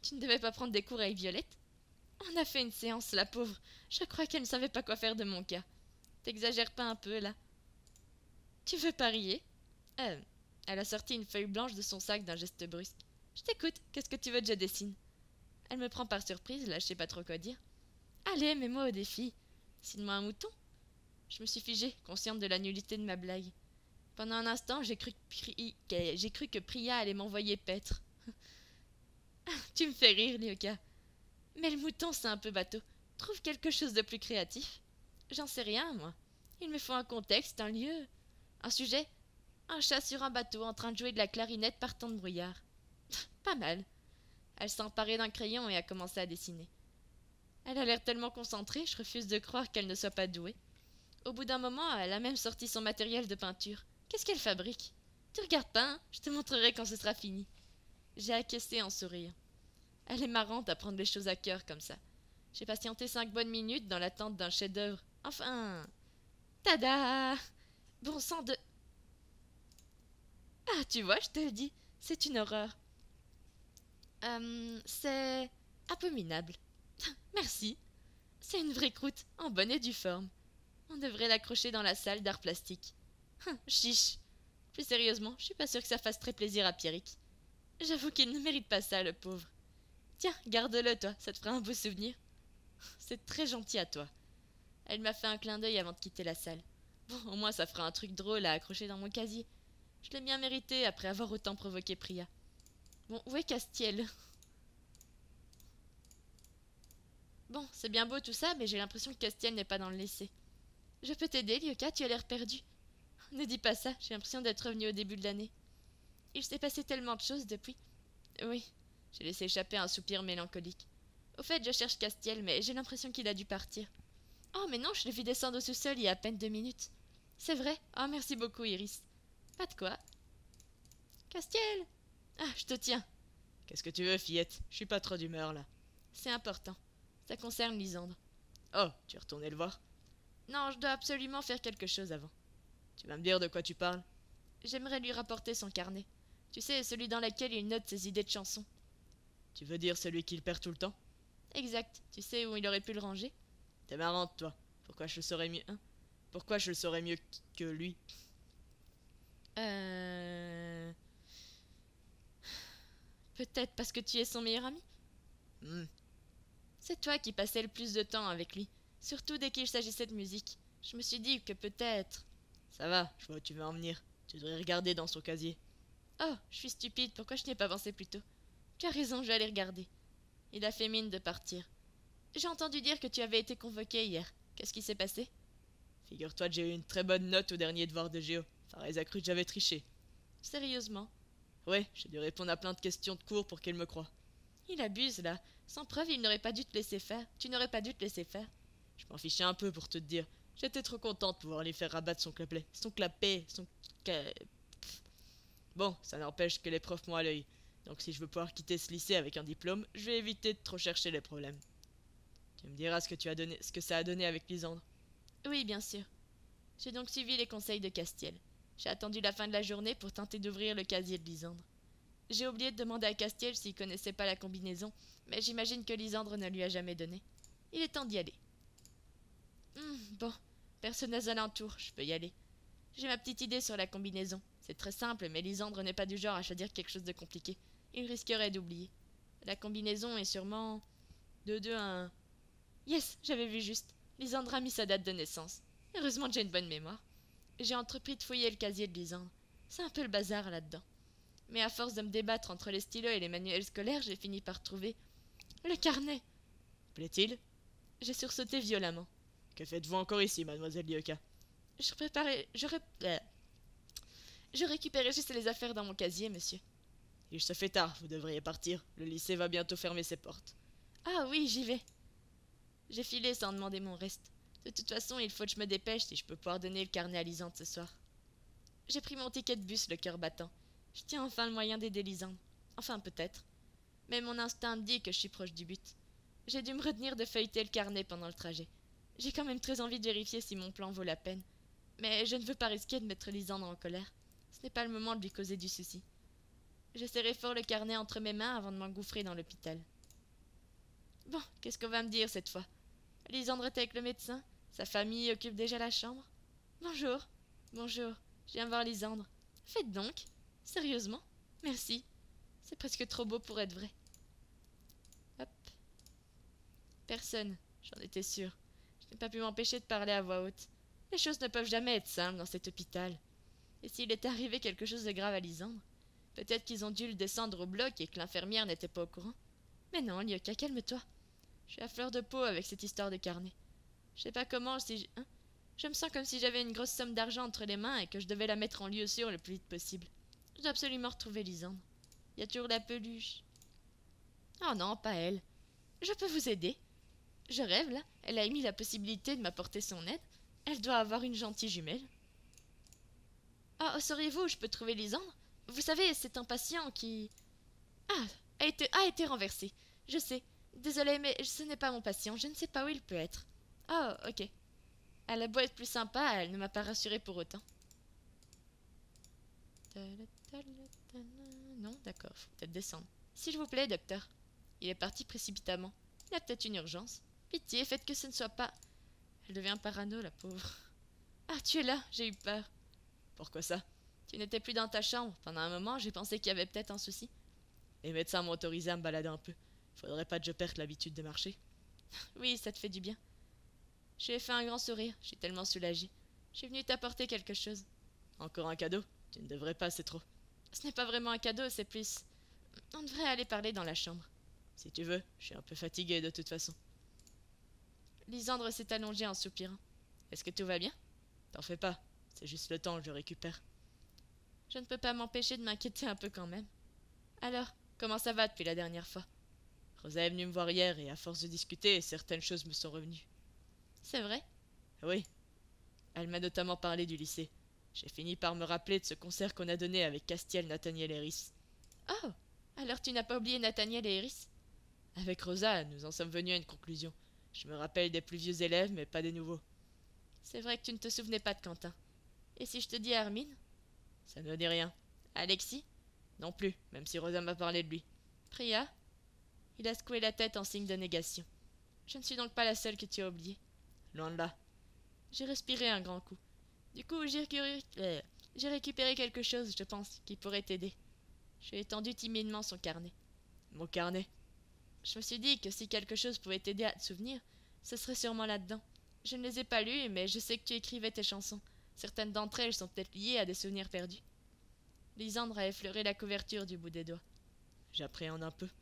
Tu ne devais pas prendre des cours avec Violette? On a fait une séance, la pauvre. Je crois qu'elle ne savait pas quoi faire de mon cas. T'exagères pas un peu, là? Tu veux parier? Elle a sorti une feuille blanche de son sac d'un geste brusque. Je t'écoute, qu'est-ce que tu veux que je dessine? Elle me prend par surprise, là je sais pas trop quoi dire. Allez, mets-moi au défi. Dessine-moi un mouton. Je me suis figée, consciente de la nullité de ma blague. Pendant un instant, j'ai cru que Priya allait m'envoyer paître. Tu me fais rire, Lyoka. Mais le mouton, c'est un peu bateau. Trouve quelque chose de plus créatif. J'en sais rien, moi. Il me faut un contexte, un lieu, un sujet. Un chat sur un bateau en train de jouer de la clarinette par temps de brouillard. Pas mal. Elle s'est emparée d'un crayon et a commencé à dessiner. Elle a l'air tellement concentrée, je refuse de croire qu'elle ne soit pas douée. Au bout d'un moment, elle a même sorti son matériel de peinture. Qu'est-ce qu'elle fabrique? Tu regardes pas, hein? Je te montrerai quand ce sera fini. J'ai acquiescé en souriant. Elle est marrante à prendre les choses à cœur comme ça. J'ai patienté 5 bonnes minutes dans l'attente d'un chef-d'œuvre. Enfin... Tada! Bon sang de... Ah, tu vois, je te le dis, c'est une horreur. C'est... abominable. Merci. C'est une vraie croûte, en bonne et due forme. On devrait l'accrocher dans la salle d'art plastique. Chiche. Plus sérieusement, je suis pas sûre que ça fasse très plaisir à Pierrick. J'avoue qu'il ne mérite pas ça, le pauvre. Tiens, garde-le, toi, ça te fera un beau souvenir. C'est très gentil à toi. Elle m'a fait un clin d'œil avant de quitter la salle. Bon, au moins ça fera un truc drôle à accrocher dans mon casier. Je l'ai bien mérité après avoir autant provoqué Priya. Bon, où est Castiel? Bon, c'est bien beau tout ça, mais j'ai l'impression que Castiel n'est pas dans le lycée. Je peux t'aider, Lyoka, tu as l'air perdu. Ne dis pas ça, j'ai l'impression d'être revenue au début de l'année. Il s'est passé tellement de choses depuis. Oui, j'ai laissé échapper un soupir mélancolique. Au fait, je cherche Castiel, mais j'ai l'impression qu'il a dû partir. Oh, mais non, je l'ai vu descendre au sous-sol il y a à peine 2 minutes. C'est vrai. Oh, merci beaucoup, Iris. Pas de quoi. Castiel! Ah, je te tiens. Qu'est-ce que tu veux, fillette? Je suis pas trop d'humeur, là. C'est important. Ça concerne Lysandre. Oh, tu es retourné le voir? Non, je dois absolument faire quelque chose avant. Tu vas me dire de quoi tu parles? J'aimerais lui rapporter son carnet. Tu sais, celui dans lequel il note ses idées de chansons. Tu veux dire celui qu'il perd tout le temps? Exact. Tu sais où il aurait pu le ranger? T'es marrante, toi. Pourquoi je le saurais mieux, hein? Pourquoi je le saurais mieux que lui? Peut-être parce que tu es son meilleur ami? C'est toi qui passais le plus de temps avec lui. Surtout dès qu'il s'agissait de musique. Je me suis dit que peut-être... Ça va, je vois où tu veux en venir. Tu devrais regarder dans son casier. Oh, je suis stupide, pourquoi je n'y ai pas pensé plus tôt? Tu as raison, je vais aller regarder. Il a fait mine de partir. J'ai entendu dire que tu avais été convoqué hier. Qu'est-ce qui s'est passé? Figure-toi que j'ai eu une très bonne note au dernier devoir de géo. Fares a cru que j'avais triché. Sérieusement? Ouais, j'ai dû répondre à plein de questions de cours pour qu'il me croie. Il abuse, là. Sans preuve, il n'aurait pas dû te laisser faire. Tu n'aurais pas dû te laisser faire. Je m'en fichais un peu pour te dire. J'étais trop contente de pouvoir lui faire rabattre son clapet. Bon, ça n'empêche que les profs m'ont à l'œil. Donc si je veux pouvoir quitter ce lycée avec un diplôme, je vais éviter de trop chercher les problèmes. Tu me diras ce que ça a donné avec Lysandre. Oui, bien sûr. J'ai donc suivi les conseils de Castiel. J'ai attendu la fin de la journée pour tenter d'ouvrir le casier de Lysandre. J'ai oublié de demander à Castiel s'il connaissait pas la combinaison, mais j'imagine que Lysandre ne lui a jamais donné. Il est temps d'y aller. Bon, personne aux alentours, je peux y aller. J'ai ma petite idée sur la combinaison. C'est très simple, mais Lysandre n'est pas du genre à choisir quelque chose de compliqué. Il risquerait d'oublier. La combinaison est sûrement... 2-2-1... Yes, j'avais vu juste. Lysandre a mis sa date de naissance. Heureusement que j'ai une bonne mémoire. J'ai entrepris de fouiller le casier de Lysandre. C'est un peu le bazar là-dedans. Mais à force de me débattre entre les stylos et les manuels scolaires, j'ai fini par trouver... le carnet. Plaît-il? J'ai sursauté violemment. Que faites-vous encore ici, mademoiselle Lyoka? Je récupérais juste les affaires dans mon casier, monsieur. Il se fait tard, vous devriez partir. Le lycée va bientôt fermer ses portes. Ah oui, j'y vais. J'ai filé sans demander mon reste. De toute façon, il faut que je me dépêche si je peux pouvoir donner le carnet à Lysandre ce soir. J'ai pris mon ticket de bus, le cœur battant. Je tiens enfin le moyen d'aider Lysandre. Enfin, peut-être. Mais mon instinct me dit que je suis proche du but. J'ai dû me retenir de feuilleter le carnet pendant le trajet. J'ai quand même très envie de vérifier si mon plan vaut la peine. Mais je ne veux pas risquer de mettre Lysandre en colère. Ce n'est pas le moment de lui causer du souci. Je serrai fort le carnet entre mes mains avant de m'engouffrer dans l'hôpital. Bon, qu'est-ce qu'on va me dire cette fois? Lisandre est avec le médecin. Sa famille occupe déjà la chambre. Bonjour. Bonjour. Je viens voir Lisandre. Faites donc. Sérieusement? Merci. C'est presque trop beau pour être vrai. Hop. Personne. J'en étais sûre. Je n'ai pas pu m'empêcher de parler à voix haute. Les choses ne peuvent jamais être simples dans cet hôpital. Et s'il était arrivé quelque chose de grave à Lisandre? Peut-être qu'ils ont dû le descendre au bloc et que l'infirmière n'était pas au courant. Mais non, Lyoka, calme-toi. Je suis à fleur de peau avec cette histoire de carnet. Je sais pas comment, si je me sens comme si j'avais une grosse somme d'argent entre les mains et que je devais la mettre en lieu sûr le plus vite possible. Je dois absolument retrouver Lisandre. Il y a toujours la peluche. Oh non, pas elle. Je peux vous aider. Je rêve, là. Elle a émis la possibilité de m'apporter son aide. Elle doit avoir une gentille jumelle. Ah, sauriez-vous où je peux trouver Lisandre? Vous savez, c'est un patient qui... Ah, a été renversé. Je sais. Désolée, mais ce n'est pas mon patient. Je ne sais pas où il peut être. Oh, ok. Elle a beau être plus sympa, elle ne m'a pas rassurée pour autant. Non, d'accord, faut peut-être descendre. S'il vous plaît, docteur. Il est parti précipitamment. Il a peut-être une urgence. Pitié, faites que ce ne soit pas... Elle devient parano, la pauvre. Ah, tu es là, j'ai eu peur. Pourquoi ça? Tu n'étais plus dans ta chambre. Pendant un moment, j'ai pensé qu'il y avait peut-être un souci. Les médecins m'ont autorisé à me balader un peu. Faudrait pas que je perde l'habitude de marcher. Oui, ça te fait du bien. Je lui ai fait un grand sourire. Je suis tellement soulagée. Je suis venue t'apporter quelque chose. Encore un cadeau? Tu ne devrais pas, c'est trop. Ce n'est pas vraiment un cadeau, c'est plus... On devrait aller parler dans la chambre. Si tu veux, je suis un peu fatiguée de toute façon. Lisandre s'est allongée en soupirant. Est-ce que tout va bien? T'en fais pas, c'est juste le temps que je récupère. Je ne peux pas m'empêcher de m'inquiéter un peu quand même. Alors, comment ça va depuis la dernière fois? Rosa est venue me voir hier et à force de discuter, certaines choses me sont revenues. C'est vrai? Oui. Elle m'a notamment parlé du lycée. J'ai fini par me rappeler de ce concert qu'on a donné avec Castiel, Nathaniel et Eris. Oh! Alors tu n'as pas oublié Nathaniel et Eris? Avec Rosa, nous en sommes venus à une conclusion. Je me rappelle des plus vieux élèves, mais pas des nouveaux. C'est vrai que tu ne te souvenais pas de Quentin. Et si je te dis Hermine? Ça ne dit rien. Alexis? Non plus, même si Rosa m'a parlé de lui. Priya? Il a secoué la tête en signe de négation. Je ne suis donc pas la seule que tu as oubliée. Loin de là. J'ai respiré un grand coup. Du coup, j'ai récupéré quelque chose, je pense, qui pourrait t'aider. J'ai étendu timidement son carnet. Mon carnet? Je me suis dit que si quelque chose pouvait t'aider à te souvenir, ce serait sûrement là-dedans. Je ne les ai pas lus, mais je sais que tu écrivais tes chansons. Certaines d'entre elles sont peut-être liées à des souvenirs perdus. Lisandre a effleuré la couverture du bout des doigts. J'appréhende un peu.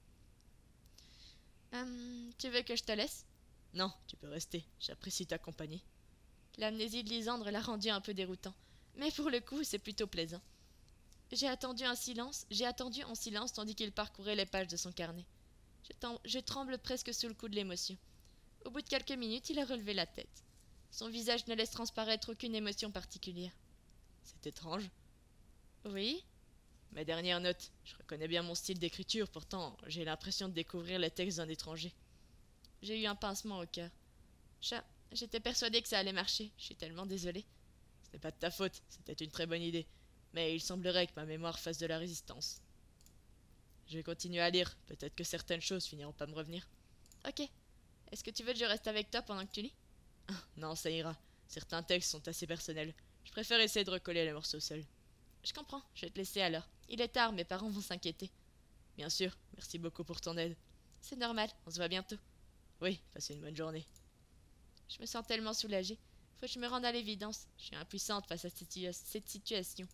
Tu veux que je te laisse? Non, tu peux rester. J'apprécie ta compagnie. L'amnésie de Lisandre l'a rendu un peu déroutant. Mais pour le coup, c'est plutôt plaisant. J'ai attendu en silence tandis qu'il parcourait les pages de son carnet. Je tremble presque sous le coup de l'émotion. Au bout de quelques minutes, il a relevé la tête. Son visage ne laisse transparaître aucune émotion particulière. C'est étrange. Oui? Mes dernières notes. Je reconnais bien mon style d'écriture, pourtant j'ai l'impression de découvrir les textes d'un étranger. J'ai eu un pincement au cœur. J'étais persuadée que ça allait marcher. Je suis tellement désolée. Ce n'est pas de ta faute, c'était une très bonne idée. Mais il semblerait que ma mémoire fasse de la résistance. Je vais continuer à lire, peut-être que certaines choses finiront par me revenir. Ok. Est-ce que tu veux que je reste avec toi pendant que tu lis? Non, ça ira. Certains textes sont assez personnels. Je préfère essayer de recoller les morceaux seuls. Je comprends, je vais te laisser alors. Il est tard, mes parents vont s'inquiéter. Bien sûr, merci beaucoup pour ton aide. C'est normal, on se voit bientôt. Oui, passez une bonne journée. Je me sens tellement soulagée. Faut que je me rende à l'évidence. Je suis impuissante face à cette situation.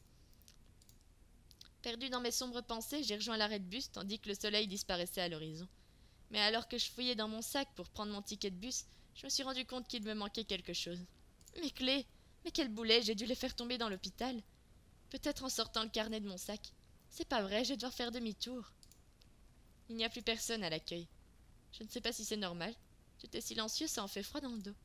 Perdue dans mes sombres pensées, j'ai rejoint l'arrêt de bus tandis que le soleil disparaissait à l'horizon. Mais alors que je fouillais dans mon sac pour prendre mon ticket de bus, je me suis rendu compte qu'il me manquait quelque chose. Mes clés! Mais quel boulet, j'ai dû les faire tomber dans l'hôpital. Peut-être en sortant le carnet de mon sac. C'est pas vrai, je vais devoir faire demi-tour. Il n'y a plus personne à l'accueil. Je ne sais pas si c'est normal. J'étais silencieux, ça en fait froid dans le dos.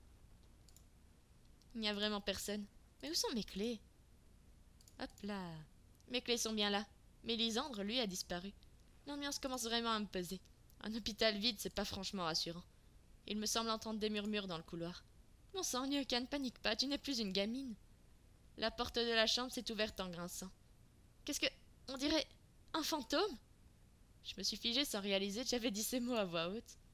Il n'y a vraiment personne. Mais où sont mes clés? Hop là. Mes clés sont bien là. Mais Lisandre, lui, a disparu. L'ambiance commence vraiment à me peser. Un hôpital vide, c'est pas franchement rassurant. Il me semble entendre des murmures dans le couloir. Mon sang, Lyoka, ne panique pas, tu n'es plus une gamine. La porte de la chambre s'est ouverte en grinçant. Qu'est-ce que... On dirait... un fantôme? Je me suis figée sans réaliser que j'avais dit ces mots à voix haute.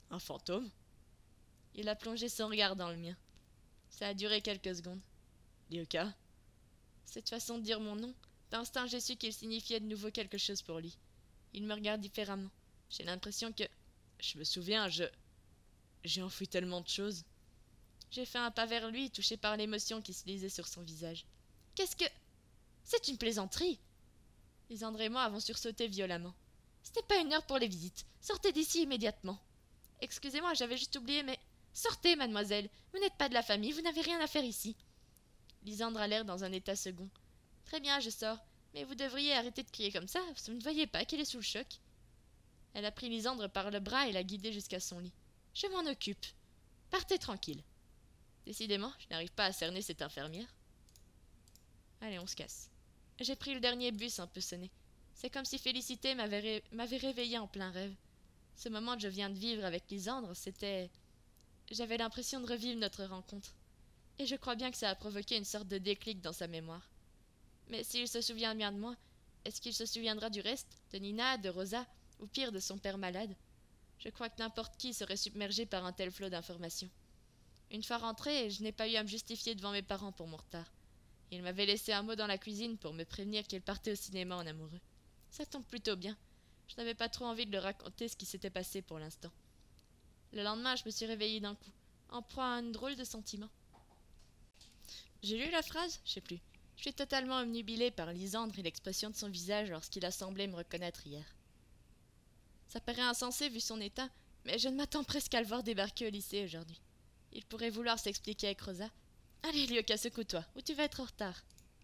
Un fantôme? Il a plongé son regard dans le mien. Ça a duré quelques secondes. Ryoka? Cette façon de dire mon nom, d'instinct j'ai su qu'il signifiait de nouveau quelque chose pour lui. Il me regarde différemment. J'ai l'impression que... Je me souviens, j'ai enfoui tellement de choses. J'ai fait un pas vers lui, touché par l'émotion qui se lisait sur son visage. Qu'est-ce que... C'est une plaisanterie. Lysandre et moi avons sursauté violemment. Ce n'est pas une heure pour les visites. Sortez d'ici immédiatement. Excusez-moi, j'avais juste oublié, mais... Sortez, mademoiselle. Vous n'êtes pas de la famille, vous n'avez rien à faire ici. Lysandre a l'air dans un état second. Très bien, je sors. Mais vous devriez arrêter de crier comme ça, vous ne voyez pas qu'il est sous le choc. Elle a pris Lysandre par le bras et l'a guidé jusqu'à son lit. Je m'en occupe. Partez tranquille. Décidément, je n'arrive pas à cerner cette infirmière. Allez, on se casse. J'ai pris le dernier bus un peu sonné. C'est comme si Félicité m'avait réveillée en plein rêve. Ce moment que je viens de vivre avec Lysandre, c'était... J'avais l'impression de revivre notre rencontre. Et je crois bien que ça a provoqué une sorte de déclic dans sa mémoire. Mais s'il se souvient bien de moi, est-ce qu'il se souviendra du reste, de Nina, de Rosa, ou pire de son père malade? Je crois que n'importe qui serait submergé par un tel flot d'informations. Une fois rentrée, je n'ai pas eu à me justifier devant mes parents pour mon retard. Ils m'avaient laissé un mot dans la cuisine pour me prévenir qu'ils partaient au cinéma en amoureux. Ça tombe plutôt bien. Je n'avais pas trop envie de leur raconter ce qui s'était passé pour l'instant. Le lendemain, je me suis réveillée d'un coup, en proie à un drôle de sentiment. J'ai lu la phrase? Je sais plus. Je suis totalement omnubilée par Lysandre et l'expression de son visage lorsqu'il a semblé me reconnaître hier. Ça paraît insensé vu son état, mais je ne m'attends presque qu'à le voir débarquer au lycée aujourd'hui. Il pourrait vouloir s'expliquer avec Rosa. Allez, Ryoka, secoue-toi, ou tu vas être en retard.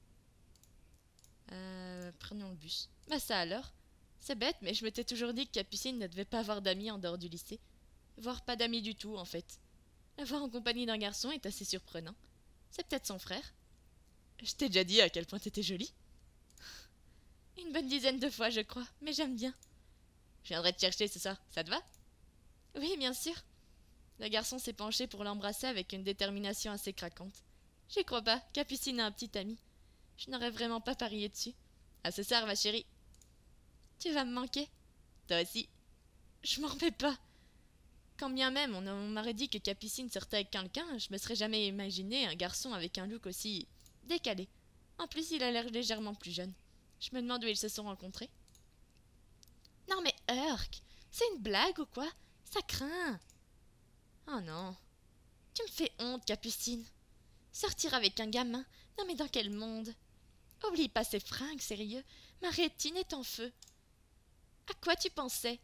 Prenons le bus. Bah ça alors. C'est bête, mais je m'étais toujours dit que Capucine ne devait pas avoir d'amis en dehors du lycée. Voire pas d'amis du tout, en fait. La voir en compagnie d'un garçon est assez surprenant. C'est peut-être son frère. Je t'ai déjà dit à quel point t'étais jolie. Une bonne dizaine de fois, je crois, mais j'aime bien. Je viendrai te chercher ce soir, ça te va? Oui, bien sûr. Le garçon s'est penché pour l'embrasser avec une détermination assez craquante. J'y crois pas, Capucine a un petit ami. Je n'aurais vraiment pas parié dessus. À ce soir, ma chérie. Tu vas me manquer? Toi aussi. Je m'en remets pas. Quand bien même on m'aurait dit que Capucine sortait avec quelqu'un, je me serais jamais imaginé un garçon avec un look aussi décalé. En plus, il a l'air légèrement plus jeune. Je me demande où ils se sont rencontrés. Non mais Urk, c'est une blague ou quoi? Ça craint. Oh non. Tu me fais honte, Capucine. Sortir avec un gamin? Non mais dans quel monde? Oublie pas ces fringues, sérieux. Ma rétine est en feu. À quoi tu pensais?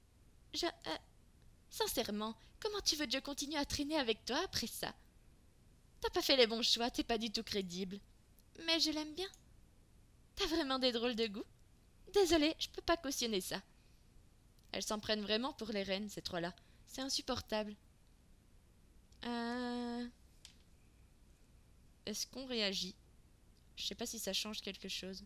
Sincèrement, comment tu veux que je continue à traîner avec toi après ça? T'as pas fait les bons choix, t'es pas du tout crédible. Mais je l'aime bien. T'as vraiment des drôles de goût. Désolée, je peux pas cautionner ça. Elles s'en prennent vraiment pour les reines, ces trois-là. C'est insupportable. Est-ce qu'on réagit? Je sais pas si ça change quelque chose.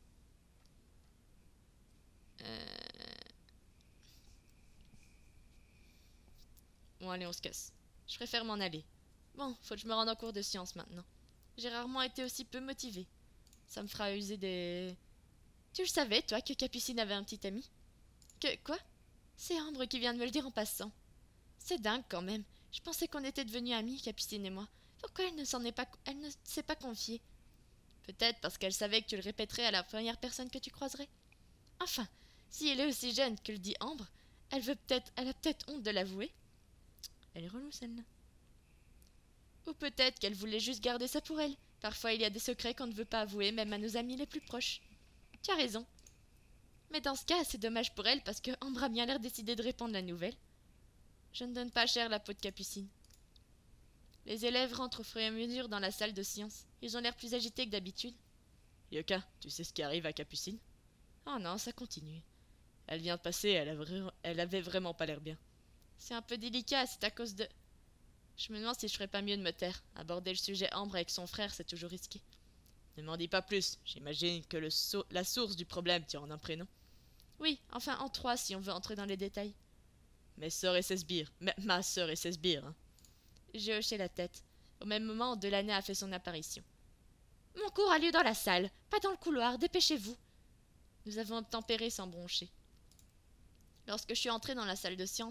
Bon, allez, on se casse. Je préfère m'en aller. Bon, faut que je me rende en cours de sciences maintenant. J'ai rarement été aussi peu motivée. Ça me fera user des... Tu le savais, toi, que Capucine avait un petit ami? Que, quoi? C'est Ambre qui vient de me le dire en passant. C'est dingue quand même. Je pensais qu'on était devenus amis, Capucine et moi. Pourquoi elle ne s'est pas confiée? Peut-être parce qu'elle savait que tu le répéterais à la première personne que tu croiserais. Enfin, si elle est aussi jeune que le dit Ambre, elle a peut-être honte de l'avouer. Elle est relou, celle-là. Ou peut-être qu'elle voulait juste garder ça pour elle. Parfois, il y a des secrets qu'on ne veut pas avouer, même à nos amis les plus proches. Tu as raison. Mais dans ce cas, c'est dommage pour elle, parce que Ambre a bien l'air décidée de répandre la nouvelle. Je ne donne pas cher la peau de Capucine. Les élèves rentrent au fur et à mesure dans la salle de sciences. Ils ont l'air plus agités que d'habitude. Ryoka, tu sais ce qui arrive à Capucine? Oh non, ça continue. Elle vient de passer, elle avait vraiment pas l'air bien. C'est un peu délicat, c'est à cause de... Je me demande si je ferais pas mieux de me taire. Aborder le sujet Ambre avec son frère, c'est toujours risqué. Ne m'en dis pas plus. J'imagine que la source du problème tient en un prénom. Oui, enfin en trois si on veut entrer dans les détails. Ma sœur et ses sbires. Ma sœur et ses sbires, hein. J'ai hoché la tête. Au même moment, Delaney a fait son apparition. Mon cours a lieu dans la salle, pas dans le couloir, dépêchez-vous. Nous avons obtempéré sans broncher. Lorsque je suis entrée dans la salle de sciences,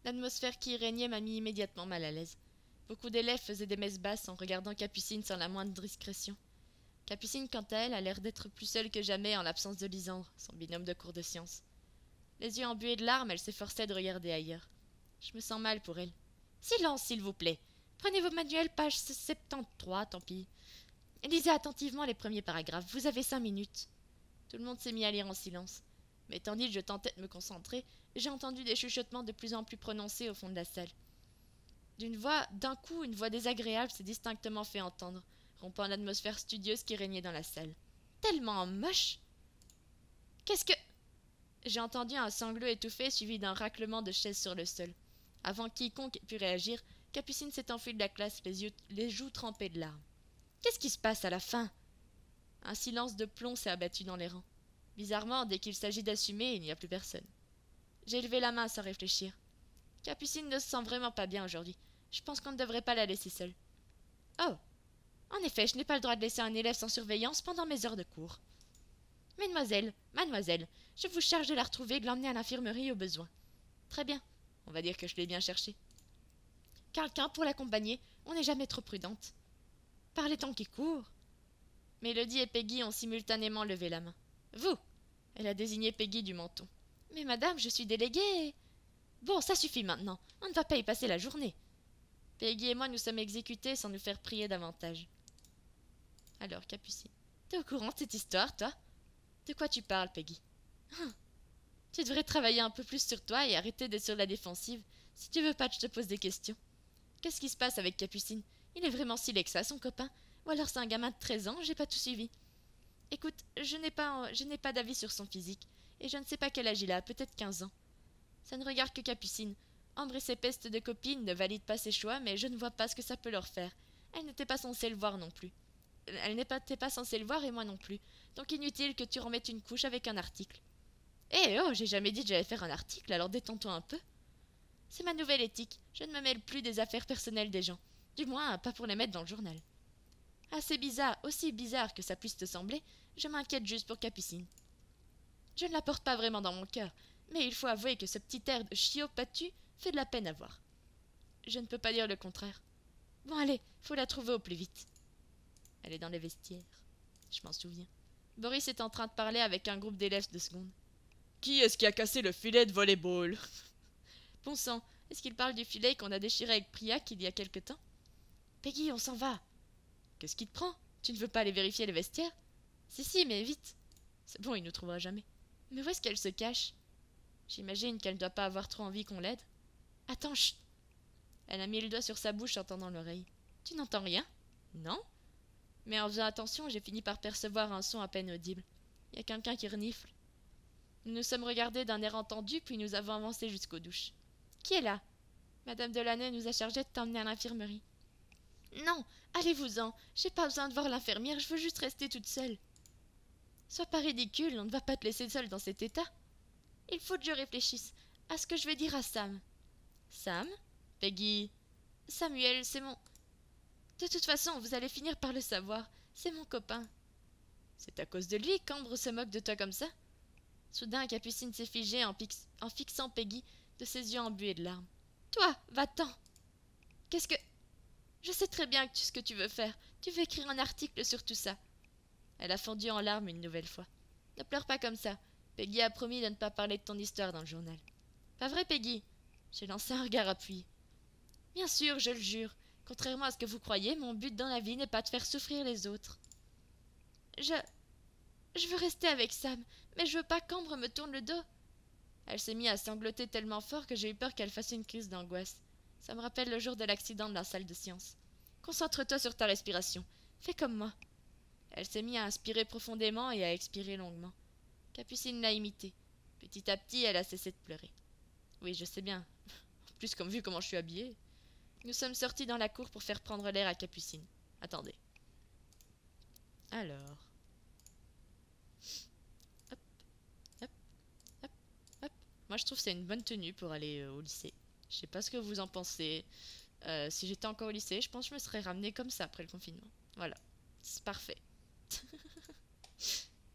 L'atmosphère qui y régnait m'a mis immédiatement mal à l'aise. Beaucoup d'élèves faisaient des messes basses en regardant Capucine sans la moindre discrétion. Capucine, quant à elle, a l'air d'être plus seule que jamais en l'absence de Lysandre, son binôme de cours de sciences. Les yeux embués de larmes, elle s'efforçait de regarder ailleurs. Je me sens mal pour elle. Silence, s'il vous plaît. Prenez vos manuels, page 73, tant pis. Lisez attentivement les premiers paragraphes, vous avez 5 minutes. Tout le monde s'est mis à lire en silence. Mais tandis que je tentais de me concentrer, j'ai entendu des chuchotements de plus en plus prononcés au fond de la salle. D'un coup, une voix désagréable s'est distinctement fait entendre, rompant l'atmosphère studieuse qui régnait dans la salle. Tellement moche! Qu'est-ce que... J'ai entendu un sanglot étouffé suivi d'un raclement de chaises sur le sol. Avant quiconque ait pu réagir, Capucine s'est enfuie de la classe, les joues trempées de larmes. Qu'est-ce qui se passe à la fin? Un silence de plomb s'est abattu dans les rangs. Bizarrement, dès qu'il s'agit d'assumer, il n'y a plus personne. J'ai levé la main sans réfléchir. Capucine ne se sent vraiment pas bien aujourd'hui. Je pense qu'on ne devrait pas la laisser seule. Oh! En effet, je n'ai pas le droit de laisser un élève sans surveillance pendant mes heures de cours. Mademoiselle, je vous charge de la retrouver et de l'emmener à l'infirmerie au besoin. Très bien. On va dire que je l'ai bien cherché. Quelqu'un pour l'accompagner, on n'est jamais trop prudente. Par les temps qui courent. Mélodie et Peggy ont simultanément levé la main. Vous! Elle a désigné Peggy du menton. Mais madame, je suis déléguée. Bon, ça suffit maintenant. On ne va pas y passer la journée. Peggy et moi nous sommes exécutés sans nous faire prier davantage. Alors, Capucine, t'es au courant de cette histoire, toi? De quoi tu parles, Peggy? Tu devrais travailler un peu plus sur toi et arrêter d'être sur la défensive, si tu veux pas que je te pose des questions. Qu'est-ce qui se passe avec Capucine? Il est vraiment si laid que ça, son copain? Ou alors c'est un gamin de 13 ans, j'ai pas tout suivi. Écoute, je n'ai pas d'avis sur son physique, et je ne sais pas quel âge il a, peut-être 15 ans. Ça ne regarde que Capucine. Ambre et ses pestes de copines ne valident pas ses choix, mais je ne vois pas ce que ça peut leur faire. Elle n'était pas censée le voir non plus. Elle n'était pas censée le voir et moi non plus. Donc inutile que tu remettes une couche avec un article. Eh oh, j'ai jamais dit que j'allais faire un article, alors détends-toi un peu. C'est ma nouvelle éthique. Je ne me mêle plus des affaires personnelles des gens. Du moins, pas pour les mettre dans le journal. Assez bizarre, aussi bizarre que ça puisse te sembler, je m'inquiète juste pour Capucine. Je ne la porte pas vraiment dans mon cœur, mais il faut avouer que ce petit air de chiot battu fait de la peine à voir. Je ne peux pas dire le contraire. Bon allez, faut la trouver au plus vite. Elle est dans les vestiaires. Je m'en souviens. Boris est en train de parler avec un groupe d'élèves de seconde. Qui est-ce qui a cassé le filet de volleyball? Bon sang, est-ce qu'il parle du filet qu'on a déchiré avec Priac il y a quelque temps? Peggy, on s'en va. Qu'est-ce qui te prend? Tu ne veux pas aller vérifier les vestiaires? Si, mais vite. C'est bon, il nous trouvera jamais. Mais où est-ce qu'elle se cache? J'imagine qu'elle ne doit pas avoir trop envie qu'on l'aide. Attends, chut. Elle a mis le doigt sur sa bouche en tendant l'oreille. Tu n'entends rien? Non? Mais en faisant attention, j'ai fini par percevoir un son à peine audible. Il y a quelqu'un qui renifle. Nous nous sommes regardés d'un air entendu, puis nous avons avancé jusqu'aux douches. Qui est là? Madame Delaney nous a chargé de t'emmener à l'infirmerie. Non, allez-vous-en. J'ai pas besoin de voir l'infirmière, je veux juste rester toute seule. Sois pas ridicule, on ne va pas te laisser seule dans cet état. Il faut que je réfléchisse à ce que je vais dire à Sam. Sam? Peggy? Samuel, c'est mon... De toute façon, vous allez finir par le savoir. C'est mon copain. C'est à cause de lui qu'Ambre se moque de toi comme ça? Soudain, Capucine s'est figée en fixant Peggy de ses yeux embués de larmes. Toi, va-t'en. Qu'est-ce que... Je sais très bien ce que tu veux faire. Tu veux écrire un article sur tout ça. Elle a fondu en larmes une nouvelle fois. Ne pleure pas comme ça. Peggy a promis de ne pas parler de ton histoire dans le journal. Pas vrai, Peggy? J'ai lancé un regard appuyé. Bien sûr, je le jure. Contrairement à ce que vous croyez, mon but dans la vie n'est pas de faire souffrir les autres. Je veux rester avec Sam, mais je veux pas qu'Ambre me tourne le dos. Elle s'est mise à sangloter tellement fort que j'ai eu peur qu'elle fasse une crise d'angoisse. Ça me rappelle le jour de l'accident de la salle de sciences. Concentre-toi sur ta respiration. Fais comme moi. Elle s'est mise à inspirer profondément et à expirer longuement. Capucine l'a imitée. Petit à petit, elle a cessé de pleurer. Oui, je sais bien. En plus, comme vu comment je suis habillée. Nous sommes sortis dans la cour pour faire prendre l'air à Capucine. Attendez. Alors... Hop, hop, hop, hop. Moi, je trouve que c'est une bonne tenue pour aller au lycée. Je sais pas ce que vous en pensez. Si j'étais encore au lycée, je pense que je me serais ramenée comme ça après le confinement. Voilà. C'est parfait.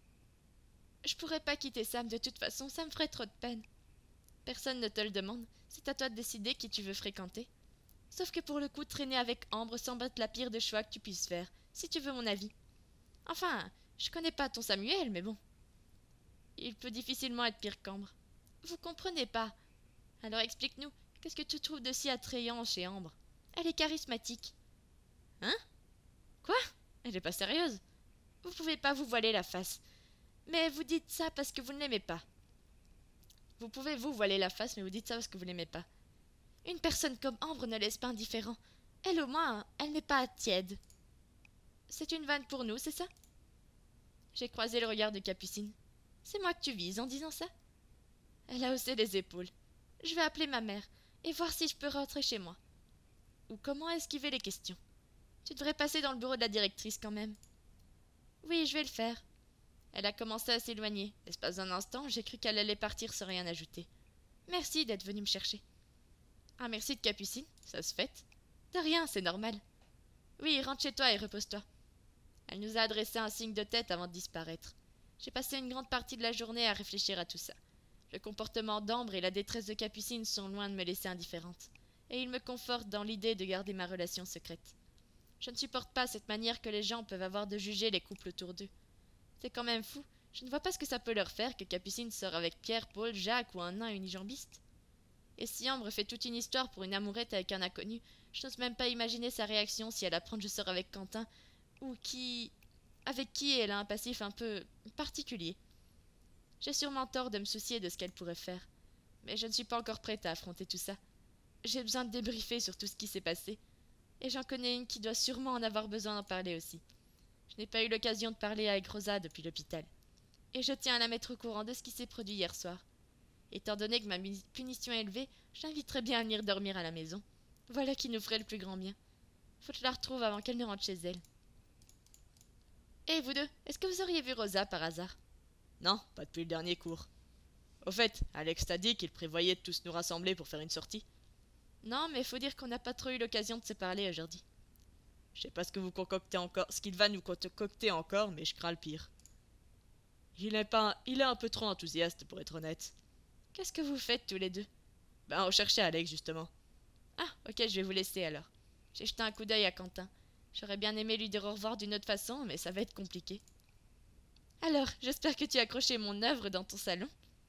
Je pourrais pas quitter Sam de toute façon, ça me ferait trop de peine. Personne ne te le demande. C'est à toi de décider qui tu veux fréquenter. Sauf que pour le coup, traîner avec Ambre semble être la pire des choix que tu puisses faire, si tu veux mon avis. Enfin, je connais pas ton Samuel, mais bon. Il peut difficilement être pire qu'Ambre. Vous comprenez pas. Alors explique-nous, qu'est-ce que tu trouves de si attrayant chez Ambre? Elle est charismatique. Hein? Quoi? Elle est pas sérieuse? Vous pouvez pas vous voiler la face. Mais vous dites ça parce que vous ne l'aimez pas. Vous pouvez vous voiler la face, mais vous dites ça parce que vous l'aimez pas. Une personne comme Ambre ne laisse pas indifférent. Elle au moins, elle n'est pas tiède. C'est une vanne pour nous, c'est ça? J'ai croisé le regard de Capucine. C'est moi que tu vises en disant ça? Elle a haussé les épaules. Je vais appeler ma mère et voir si je peux rentrer chez moi. Ou comment esquiver les questions. Tu devrais passer dans le bureau de la directrice quand même. Oui, je vais le faire. Elle a commencé à s'éloigner. L'espace d'un instant, j'ai cru qu'elle allait partir sans rien ajouter. Merci d'être venue me chercher. Ah, merci de Capucine, ça se fait. De rien, c'est normal. Oui, rentre chez toi et repose-toi. Elle nous a adressé un signe de tête avant de disparaître. J'ai passé une grande partie de la journée à réfléchir à tout ça. Le comportement d'Ambre et la détresse de Capucine sont loin de me laisser indifférente, et ils me confortent dans l'idée de garder ma relation secrète. Je ne supporte pas cette manière que les gens peuvent avoir de juger les couples autour d'eux. C'est quand même fou, je ne vois pas ce que ça peut leur faire que Capucine sort avec Pierre, Paul, Jacques ou un nain unijambiste. Et si Ambre fait toute une histoire pour une amourette avec un inconnu, je n'ose même pas imaginer sa réaction si elle apprend que je sors avec Quentin, ou avec qui elle a un passif un peu particulier. J'ai sûrement tort de me soucier de ce qu'elle pourrait faire, mais je ne suis pas encore prête à affronter tout ça. J'ai besoin de débriefer sur tout ce qui s'est passé, et j'en connais une qui doit sûrement en avoir besoin d'en parler aussi. Je n'ai pas eu l'occasion de parler avec Rosa depuis l'hôpital, et je tiens à la mettre au courant de ce qui s'est produit hier soir. Étant donné que ma punition est élevée, je l'inviterai bien à venir dormir à la maison. Voilà qui nous ferait le plus grand bien. Faut que je la retrouve avant qu'elle ne rentre chez elle. Et vous deux, est-ce que vous auriez vu Rosa par hasard? Non, pas depuis le dernier cours. Au fait, Alex t'a dit qu'il prévoyait de tous nous rassembler pour faire une sortie? Non, mais faut dire qu'on n'a pas trop eu l'occasion de se parler aujourd'hui. Je sais pas ce que vous concoctez encore, ce qu'il va nous concocter encore, mais je crains le pire. Il est un peu trop enthousiaste pour être honnête. Qu'est-ce que vous faites tous les deux? Ben, on cherchait Alex justement. Ah, ok, je vais vous laisser alors. J'ai jeté un coup d'œil à Quentin. J'aurais bien aimé lui dire au revoir d'une autre façon, mais ça va être compliqué. Alors, j'espère que tu as accroché mon œuvre dans ton salon.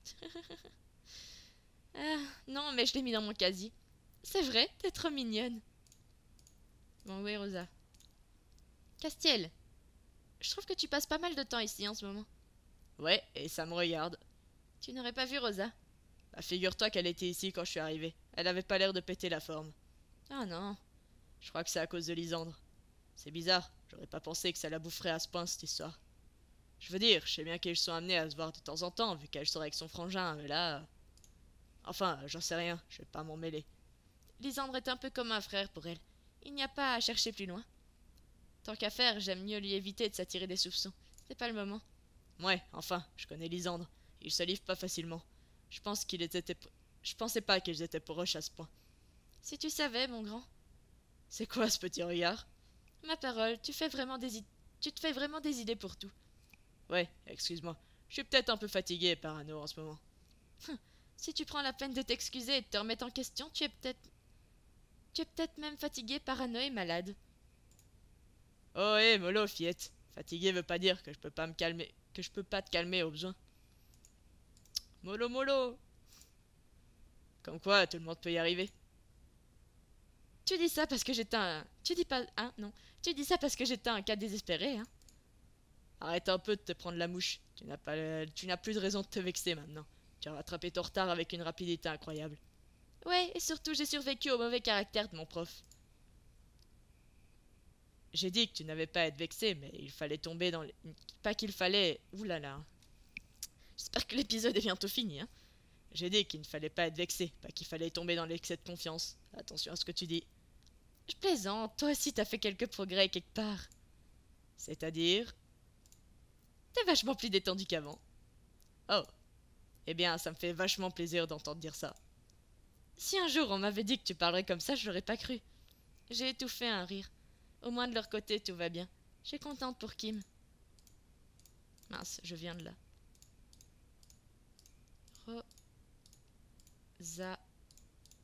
Ah, non, mais je l'ai mis dans mon casier. C'est vrai, t'es trop mignonne. Bon, oui, Rosa. Castiel, je trouve que tu passes pas mal de temps ici en ce moment. Ouais, et ça me regarde. Tu n'aurais pas vu Rosa? Bah, figure-toi qu'elle était ici quand je suis arrivé. Elle avait pas l'air de péter la forme. Ah non. Je crois que c'est à cause de Lysandre. C'est bizarre, j'aurais pas pensé que ça la boufferait à ce point cette histoire. Je veux dire, je sais bien qu'ils sont amenés à se voir de temps en temps, vu qu'elle sort avec son frangin, mais là... Enfin, j'en sais rien, je vais pas m'en mêler. Lysandre est un peu comme un frère pour elle. Il n'y a pas à chercher plus loin. Tant qu'à faire, j'aime mieux lui éviter de s'attirer des soupçons. C'est pas le moment. Ouais, enfin, je connais Lysandre. Il se livre pas facilement. Je pensais pas qu'ils étaient proches à ce point. Si tu savais, mon grand. C'est quoi ce petit regard? Ma parole, tu te fais vraiment des idées pour tout. Ouais, excuse-moi. Je suis peut-être un peu fatigué et parano en ce moment. Si tu prends la peine de t'excuser et de te remettre en question, tu es peut-être même fatigué, parano et malade. Oh hé, mollo, fillette. Fatigué veut pas dire que je peux pas me calmer, que je peux pas te calmer au besoin. Mollo, mollo. Comme quoi, tout le monde peut y arriver. Tu dis ça parce que j'étais un... Tu dis pas... Hein, non. Tu dis ça parce que j'étais un cas désespéré, hein. Arrête un peu de te prendre la mouche. Tu n'as plus de raison de te vexer maintenant. Tu as rattrapé ton retard avec une rapidité incroyable. Ouais, et surtout j'ai survécu au mauvais caractère de mon prof. J'ai dit que tu n'avais pas à être vexé, mais il fallait tomber dans les... Pas qu'il fallait... Oulala. J'espère que l'épisode est bientôt fini, hein. J'ai dit qu'il ne fallait pas être vexé, pas qu'il fallait tomber dans l'excès de confiance. Attention à ce que tu dis. Je plaisante, toi aussi t'as fait quelques progrès quelque part. C'est-à-dire... T'es vachement plus détendu qu'avant. Oh. Eh bien, ça me fait vachement plaisir d'entendre dire ça. Si un jour on m'avait dit que tu parlerais comme ça, je l'aurais pas cru. J'ai étouffé un rire. Au moins de leur côté, tout va bien. Je suis contente pour Kim. Mince, je viens de là. Rosa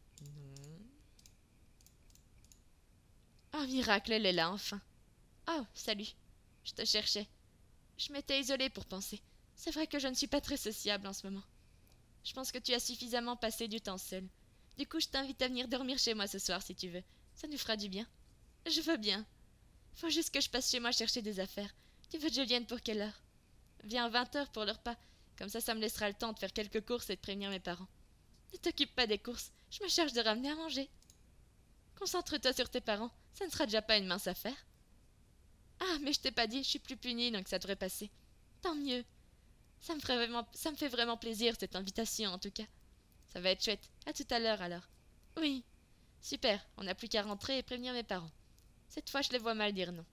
Oh miracle, elle est là enfin. Oh, salut. Je te cherchais. Je m'étais isolée pour penser. C'est vrai que je ne suis pas très sociable en ce moment. Je pense que tu as suffisamment passé du temps seul. Du coup, je t'invite à venir dormir chez moi ce soir si tu veux. Ça nous fera du bien. Je veux bien. Faut juste que je passe chez moi chercher des affaires. Tu veux que je vienne pour quelle heure? Viens à 20h pour le repas. Comme ça me laissera le temps de faire quelques courses et de prévenir mes parents. Ne t'occupe pas des courses. Je me charge de ramener à manger. Concentre-toi sur tes parents. Ça ne sera déjà pas une mince affaire. Ah, mais je t'ai pas dit, je suis plus punie, donc ça devrait passer. Tant mieux. Ça me fait vraiment plaisir, cette invitation, en tout cas. Ça va être chouette. À tout à l'heure, alors. Oui. Super, on n'a plus qu'à rentrer et prévenir mes parents. Cette fois, je les vois mal dire non.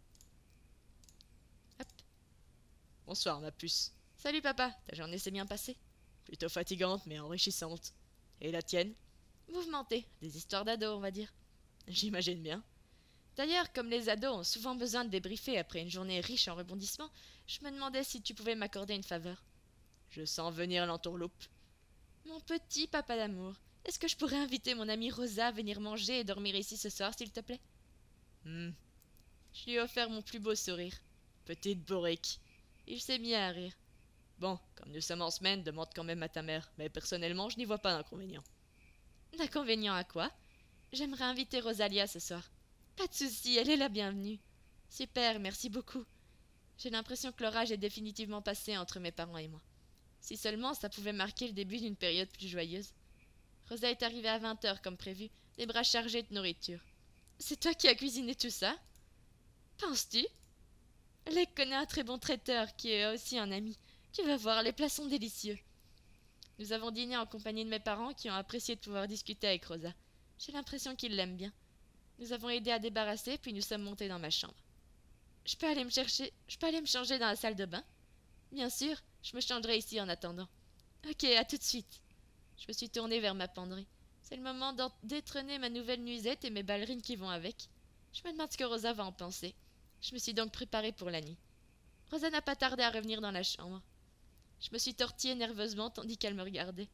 Hop. Bonsoir, ma puce. Salut, papa. Ta journée s'est bien passée? Plutôt fatigante, mais enrichissante. Et la tienne? Mouvementée. Des histoires d'ados, on va dire. J'imagine bien. D'ailleurs, comme les ados ont souvent besoin de débriefer après une journée riche en rebondissements, je me demandais si tu pouvais m'accorder une faveur. Je sens venir l'entourloupe. Mon petit papa d'amour, est-ce que je pourrais inviter mon amie Rosa à venir manger et dormir ici ce soir, s'il te plaît? Je lui ai offert mon plus beau sourire. Petite bourrique. Il s'est mis à rire. Bon, comme nous sommes en semaine, demande quand même à ta mère. Mais personnellement, je n'y vois pas d'inconvénient. D'inconvénient à quoi? J'aimerais inviter Rosalia ce soir. Pas de souci, elle est la bienvenue. Super, merci beaucoup. J'ai l'impression que l'orage est définitivement passé entre mes parents et moi. Si seulement ça pouvait marquer le début d'une période plus joyeuse. Rosa est arrivée à 20h comme prévu, les bras chargés de nourriture. C'est toi qui as cuisiné tout ça? Penses-tu? Leg connaît un très bon traiteur qui est aussi un ami. Tu vas voir, les plats sont délicieux. Nous avons dîné en compagnie de mes parents qui ont apprécié de pouvoir discuter avec Rosa. J'ai l'impression qu'ils l'aiment bien. Nous avons aidé à débarrasser, puis nous sommes montés dans ma chambre. Je peux aller me changer dans la salle de bain? Bien sûr, je me changerai ici en attendant. Ok, à tout de suite. Je me suis tournée vers ma penderie. C'est le moment d'étrener ma nouvelle nuisette et mes ballerines qui vont avec. Je me demande ce que Rosa va en penser. Je me suis donc préparée pour la nuit. Rosa n'a pas tardé à revenir dans la chambre. Je me suis tortillée nerveusement tandis qu'elle me regardait.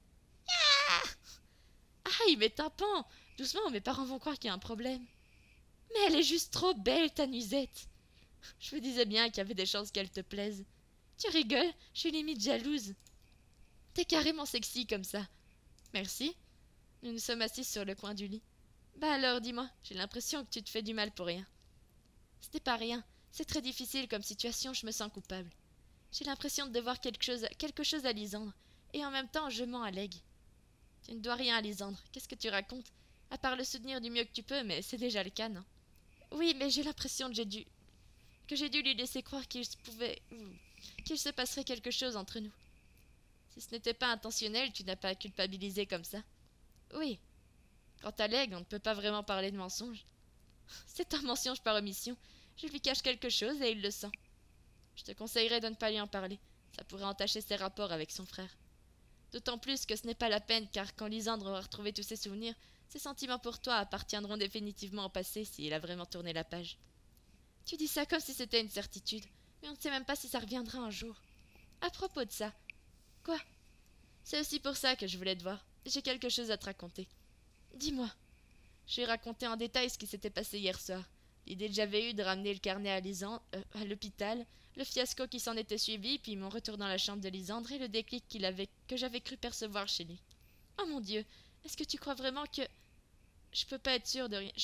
Aïe, mes tympans! Doucement, mes parents vont croire qu'il y a un problème. Mais elle est juste trop belle, ta nuisette. Je me disais bien qu'il y avait des chances qu'elle te plaise. Tu rigoles, je suis limite jalouse. T'es carrément sexy comme ça. Merci. Nous nous sommes assis sur le coin du lit. Bah alors, dis-moi, j'ai l'impression que tu te fais du mal pour rien. Ce n'est pas rien. C'est très difficile comme situation, je me sens coupable. J'ai l'impression de devoir quelque chose à Lysandre. Et en même temps, je mens à Leg. Tu ne dois rien à Lysandre. Qu'est-ce que tu racontes? À part le soutenir du mieux que tu peux, mais c'est déjà le cas, non? Oui, mais j'ai l'impression que j'ai dû lui laisser croire qu'il se passerait quelque chose entre nous. Si ce n'était pas intentionnel, tu n'as pas à culpabiliser comme ça. Oui. Quant à Leg, on ne peut pas vraiment parler de mensonge. C'est un mensonge par omission. Je lui cache quelque chose et il le sent. Je te conseillerais de ne pas lui en parler. Ça pourrait entacher ses rapports avec son frère. D'autant plus que ce n'est pas la peine, car quand Lysandre aura retrouvé tous ses souvenirs, ses sentiments pour toi appartiendront définitivement au passé s'il a vraiment tourné la page. Tu dis ça comme si c'était une certitude, mais on ne sait même pas si ça reviendra un jour. À propos de ça. Quoi? C'est aussi pour ça que je voulais te voir. J'ai quelque chose à te raconter. Dis-moi. Je lui ai raconté en détail ce qui s'était passé hier soir. L'idée que j'avais eue de ramener le carnet à l'hôpital, le fiasco qui s'en était suivi, puis mon retour dans la chambre de Lysandre et le déclic que j'avais cru percevoir chez lui. Oh mon Dieu, est-ce que tu crois vraiment que... Je peux pas être sûre de rien. Je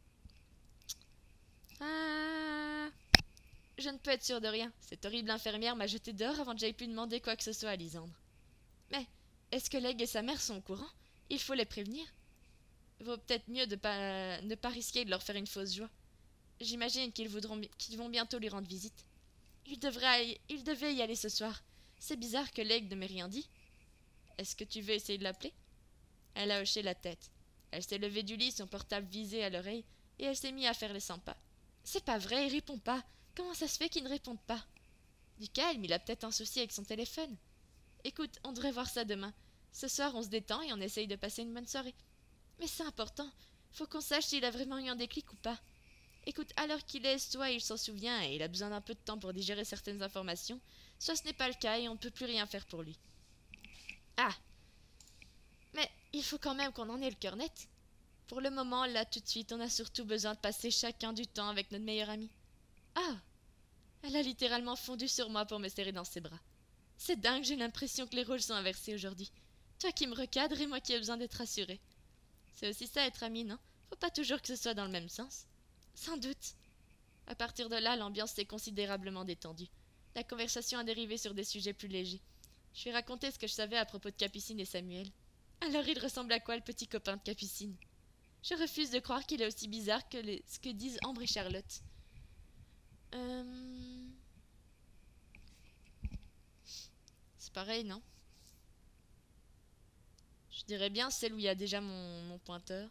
ne peux être sûre de rien. Cette horrible infirmière m'a jeté dehors avant que j'aille pu demander quoi que ce soit à Lysandre. Mais, est-ce que Leg et sa mère sont au courant? Il faut les prévenir. Vaut peut-être mieux ne pas risquer de leur faire une fausse joie. J'imagine qu'ils vont bientôt lui rendre visite. Il devait y aller ce soir. C'est bizarre que Leg ne m'ait rien dit. Est-ce que tu veux essayer de l'appeler? Elle a hoché la tête. Elle s'est levée du lit, son portable visé à l'oreille, et elle s'est mise à faire les 100 pas. C'est pas vrai, il répond pas. Comment ça se fait qu'il ne réponde pas? Du calme, il a peut-être un souci avec son téléphone. Écoute, on devrait voir ça demain. Ce soir, on se détend et on essaye de passer une bonne soirée. Mais c'est important. Faut qu'on sache s'il a vraiment eu un déclic ou pas. Écoute, alors qu'il est, soit il s'en souvient et il a besoin d'un peu de temps pour digérer certaines informations, soit ce n'est pas le cas et on ne peut plus rien faire pour lui. Ah! Mais il faut quand même qu'on en ait le cœur net. Pour le moment, là, tout de suite, on a surtout besoin de passer chacun du temps avec notre meilleure amie. Ah! Elle a littéralement fondu sur moi pour me serrer dans ses bras. C'est dingue, j'ai l'impression que les rôles sont inversés aujourd'hui. Toi qui me recadres et moi qui ai besoin d'être rassurée. C'est aussi ça être amie, non? Faut pas toujours que ce soit dans le même sens. Sans doute. À partir de là, l'ambiance s'est considérablement détendue. La conversation a dérivé sur des sujets plus légers. Je lui ai raconté ce que je savais à propos de Capucine et Samuel. Alors il ressemble à quoi le petit copain de Capucine? Je refuse de croire qu'il est aussi bizarre que ce que disent Ambre et Charlotte. C'est pareil, non? Je dirais bien celle où il y a déjà mon pointeur.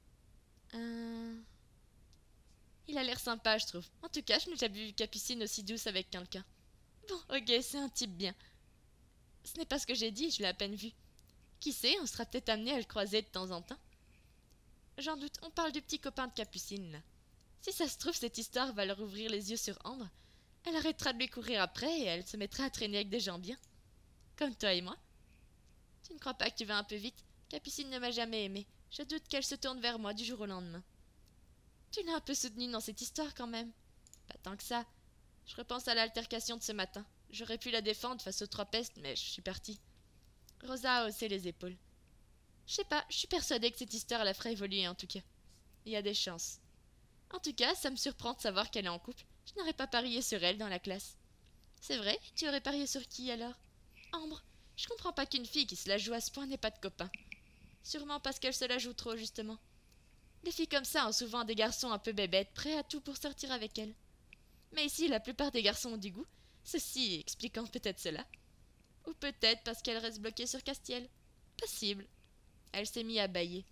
Il a l'air sympa, je trouve. En tout cas, je n'ai jamais vu Capucine aussi douce avec quelqu'un. Bon, ok, c'est un type bien. Ce n'est pas ce que j'ai dit, je l'ai à peine vu. Qui sait, on sera peut-être amené à le croiser de temps en temps. J'en doute, on parle du petit copain de Capucine, là. Si ça se trouve, cette histoire va leur ouvrir les yeux sur Ambre. Elle arrêtera de lui courir après et elle se mettra à traîner avec des gens bien. Comme toi et moi. Tu ne crois pas que tu vas un peu vite? Capucine ne m'a jamais aimée. Je doute qu'elle se tourne vers moi du jour au lendemain. Tu l'as un peu soutenue dans cette histoire quand même. Pas tant que ça. Je repense à l'altercation de ce matin. J'aurais pu la défendre face aux trois pestes, mais je suis partie. Rosa a haussé les épaules. Je sais pas, je suis persuadée que cette histoire la fera évoluer en tout cas. Il y a des chances. En tout cas, ça me surprend de savoir qu'elle est en couple. Je n'aurais pas parié sur elle dans la classe. C'est vrai? Tu aurais parié sur qui alors? Ambre. Je comprends pas qu'une fille qui se la joue à ce point n'ait pas de copain. Sûrement parce qu'elle se la joue trop, justement. Les filles comme ça ont souvent des garçons un peu bébêtes, prêts à tout pour sortir avec elles. Mais ici, la plupart des garçons ont du goût, ceci expliquant peut-être cela. Ou peut-être parce qu'elle reste bloquée sur Castiel. Possible. Elle s'est mise à bâiller.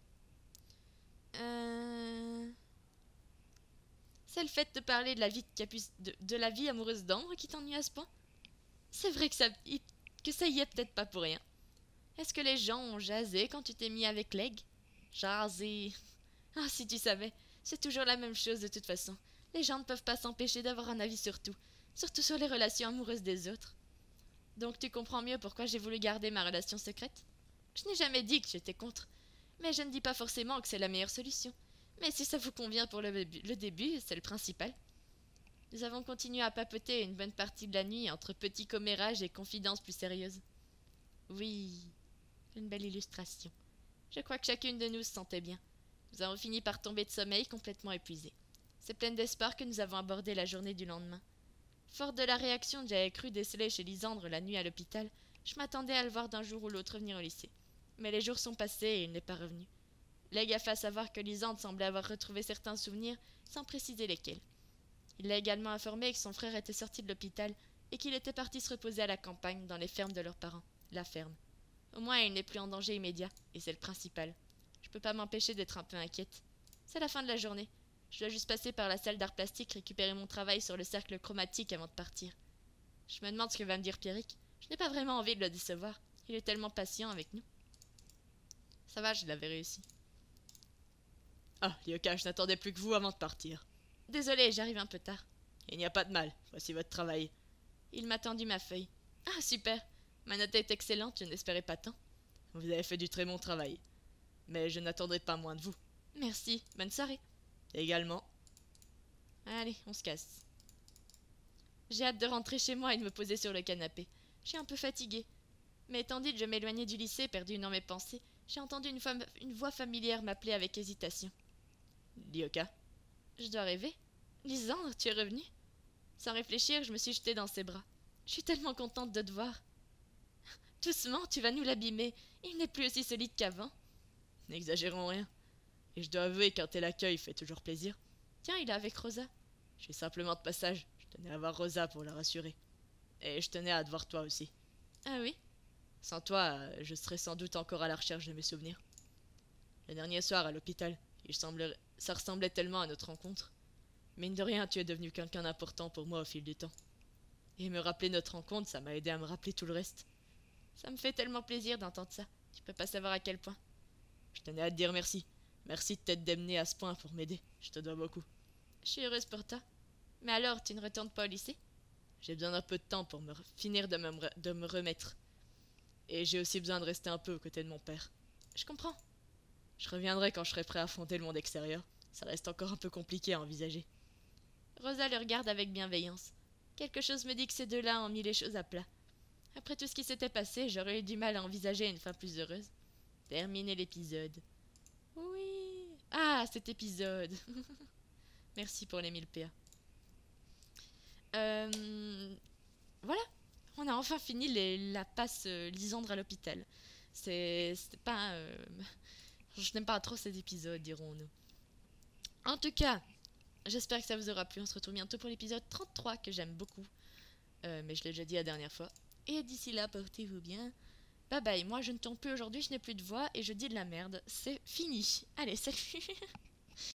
C'est le fait de parler de la vie, de la vie amoureuse d'Ambre qui t'ennuie à ce point? C'est vrai que ça y est peut-être pas pour rien. Est-ce que les gens ont jasé quand tu t'es mis avec Leg? Jasé. Ah, si tu savais, c'est toujours la même chose de toute façon. Les gens ne peuvent pas s'empêcher d'avoir un avis sur tout, surtout sur les relations amoureuses des autres. Donc tu comprends mieux pourquoi j'ai voulu garder ma relation secrète? Je n'ai jamais dit que j'étais contre, mais je ne dis pas forcément que c'est la meilleure solution. Mais si ça vous convient pour le début, c'est le principal. Nous avons continué à papoter une bonne partie de la nuit entre petits commérages et confidences plus sérieuses. Oui, une belle illustration. Je crois que chacune de nous se sentait bien. Nous avons fini par tomber de sommeil complètement épuisés. C'est pleine d'espoir que nous avons abordé la journée du lendemain. Fort de la réaction que j'avais cru déceler chez Lysandre la nuit à l'hôpital, je m'attendais à le voir d'un jour ou l'autre revenir au lycée. Mais les jours sont passés et il n'est pas revenu. Leg a fait savoir que Lysandre semblait avoir retrouvé certains souvenirs, sans préciser lesquels. Il l'a également informé que son frère était sorti de l'hôpital et qu'il était parti se reposer à la campagne, dans les fermes de leurs parents, la ferme. Au moins, il n'est plus en danger immédiat, et c'est le principal. Je peux pas m'empêcher d'être un peu inquiète. C'est la fin de la journée. Je dois juste passer par la salle d'art plastique récupérer mon travail sur le cercle chromatique avant de partir. Je me demande ce que va me dire Pierrick. Je n'ai pas vraiment envie de le décevoir. Il est tellement patient avec nous. Ça va, je l'avais réussi. Ah, Lyoka, je n'attendais plus que vous avant de partir. Désolée, j'arrive un peu tard. Il n'y a pas de mal, voici votre travail. Il m'a tendu ma feuille. Ah, super. Ma note est excellente, je n'espérais pas tant. Vous avez fait du très bon travail. Mais je n'attendrai pas moins de vous. Merci, bonne soirée. Également. Allez, on se casse. J'ai hâte de rentrer chez moi et de me poser sur le canapé. Je suis un peu fatiguée. Mais tandis que je m'éloignais du lycée, perdue dans mes pensées, j'ai entendu une voix familière m'appeler avec hésitation. Lyoka. Je dois rêver. Lysandre, tu es revenu? Sans réfléchir, je me suis jetée dans ses bras. Je suis tellement contente de te voir. Doucement, tu vas nous l'abîmer. Il n'est plus aussi solide qu'avant. N'exagérons rien. Et je dois avouer qu'un tel accueil fait toujours plaisir. Tiens, il est avec Rosa. Je suis simplement de passage. Je tenais à voir Rosa pour la rassurer. Et je tenais à te voir toi aussi. Ah oui? Sans toi, je serais sans doute encore à la recherche de mes souvenirs. Le dernier soir à l'hôpital, ça ressemblait tellement à notre rencontre. Mine de rien, tu es devenu quelqu'un d'important pour moi au fil du temps. Et me rappeler notre rencontre, ça m'a aidé à me rappeler tout le reste. Ça me fait tellement plaisir d'entendre ça. Tu peux pas savoir à quel point. Je tenais à te dire merci. Merci de t'être démené à ce point pour m'aider. Je te dois beaucoup. Je suis heureuse pour toi. Mais alors, tu ne retournes pas au lycée? J'ai besoin d'un peu de temps pour finir de me remettre. Et j'ai aussi besoin de rester un peu aux côtés de mon père. Je comprends. Je reviendrai quand je serai prêt à affronter le monde extérieur. Ça reste encore un peu compliqué à envisager. Rosa le regarde avec bienveillance. Quelque chose me dit que ces deux-là ont mis les choses à plat. Après tout ce qui s'était passé, j'aurais eu du mal à envisager une fin plus heureuse. Terminer l'épisode. Oui. Ah, cet épisode. Merci pour les 1000 PA. Voilà. On a enfin fini la passe Lysandre à l'hôpital. C'était pas... je n'aime pas trop cet épisode, dirons-nous. En tout cas, j'espère que ça vous aura plu. On se retrouve bientôt pour l'épisode 33 que j'aime beaucoup. Mais je l'ai déjà dit la dernière fois. Et d'ici là, portez-vous bien. Bye bye. Moi, je ne tombe plus aujourd'hui, je n'ai plus de voix et je dis de la merde. C'est fini. Allez, salut.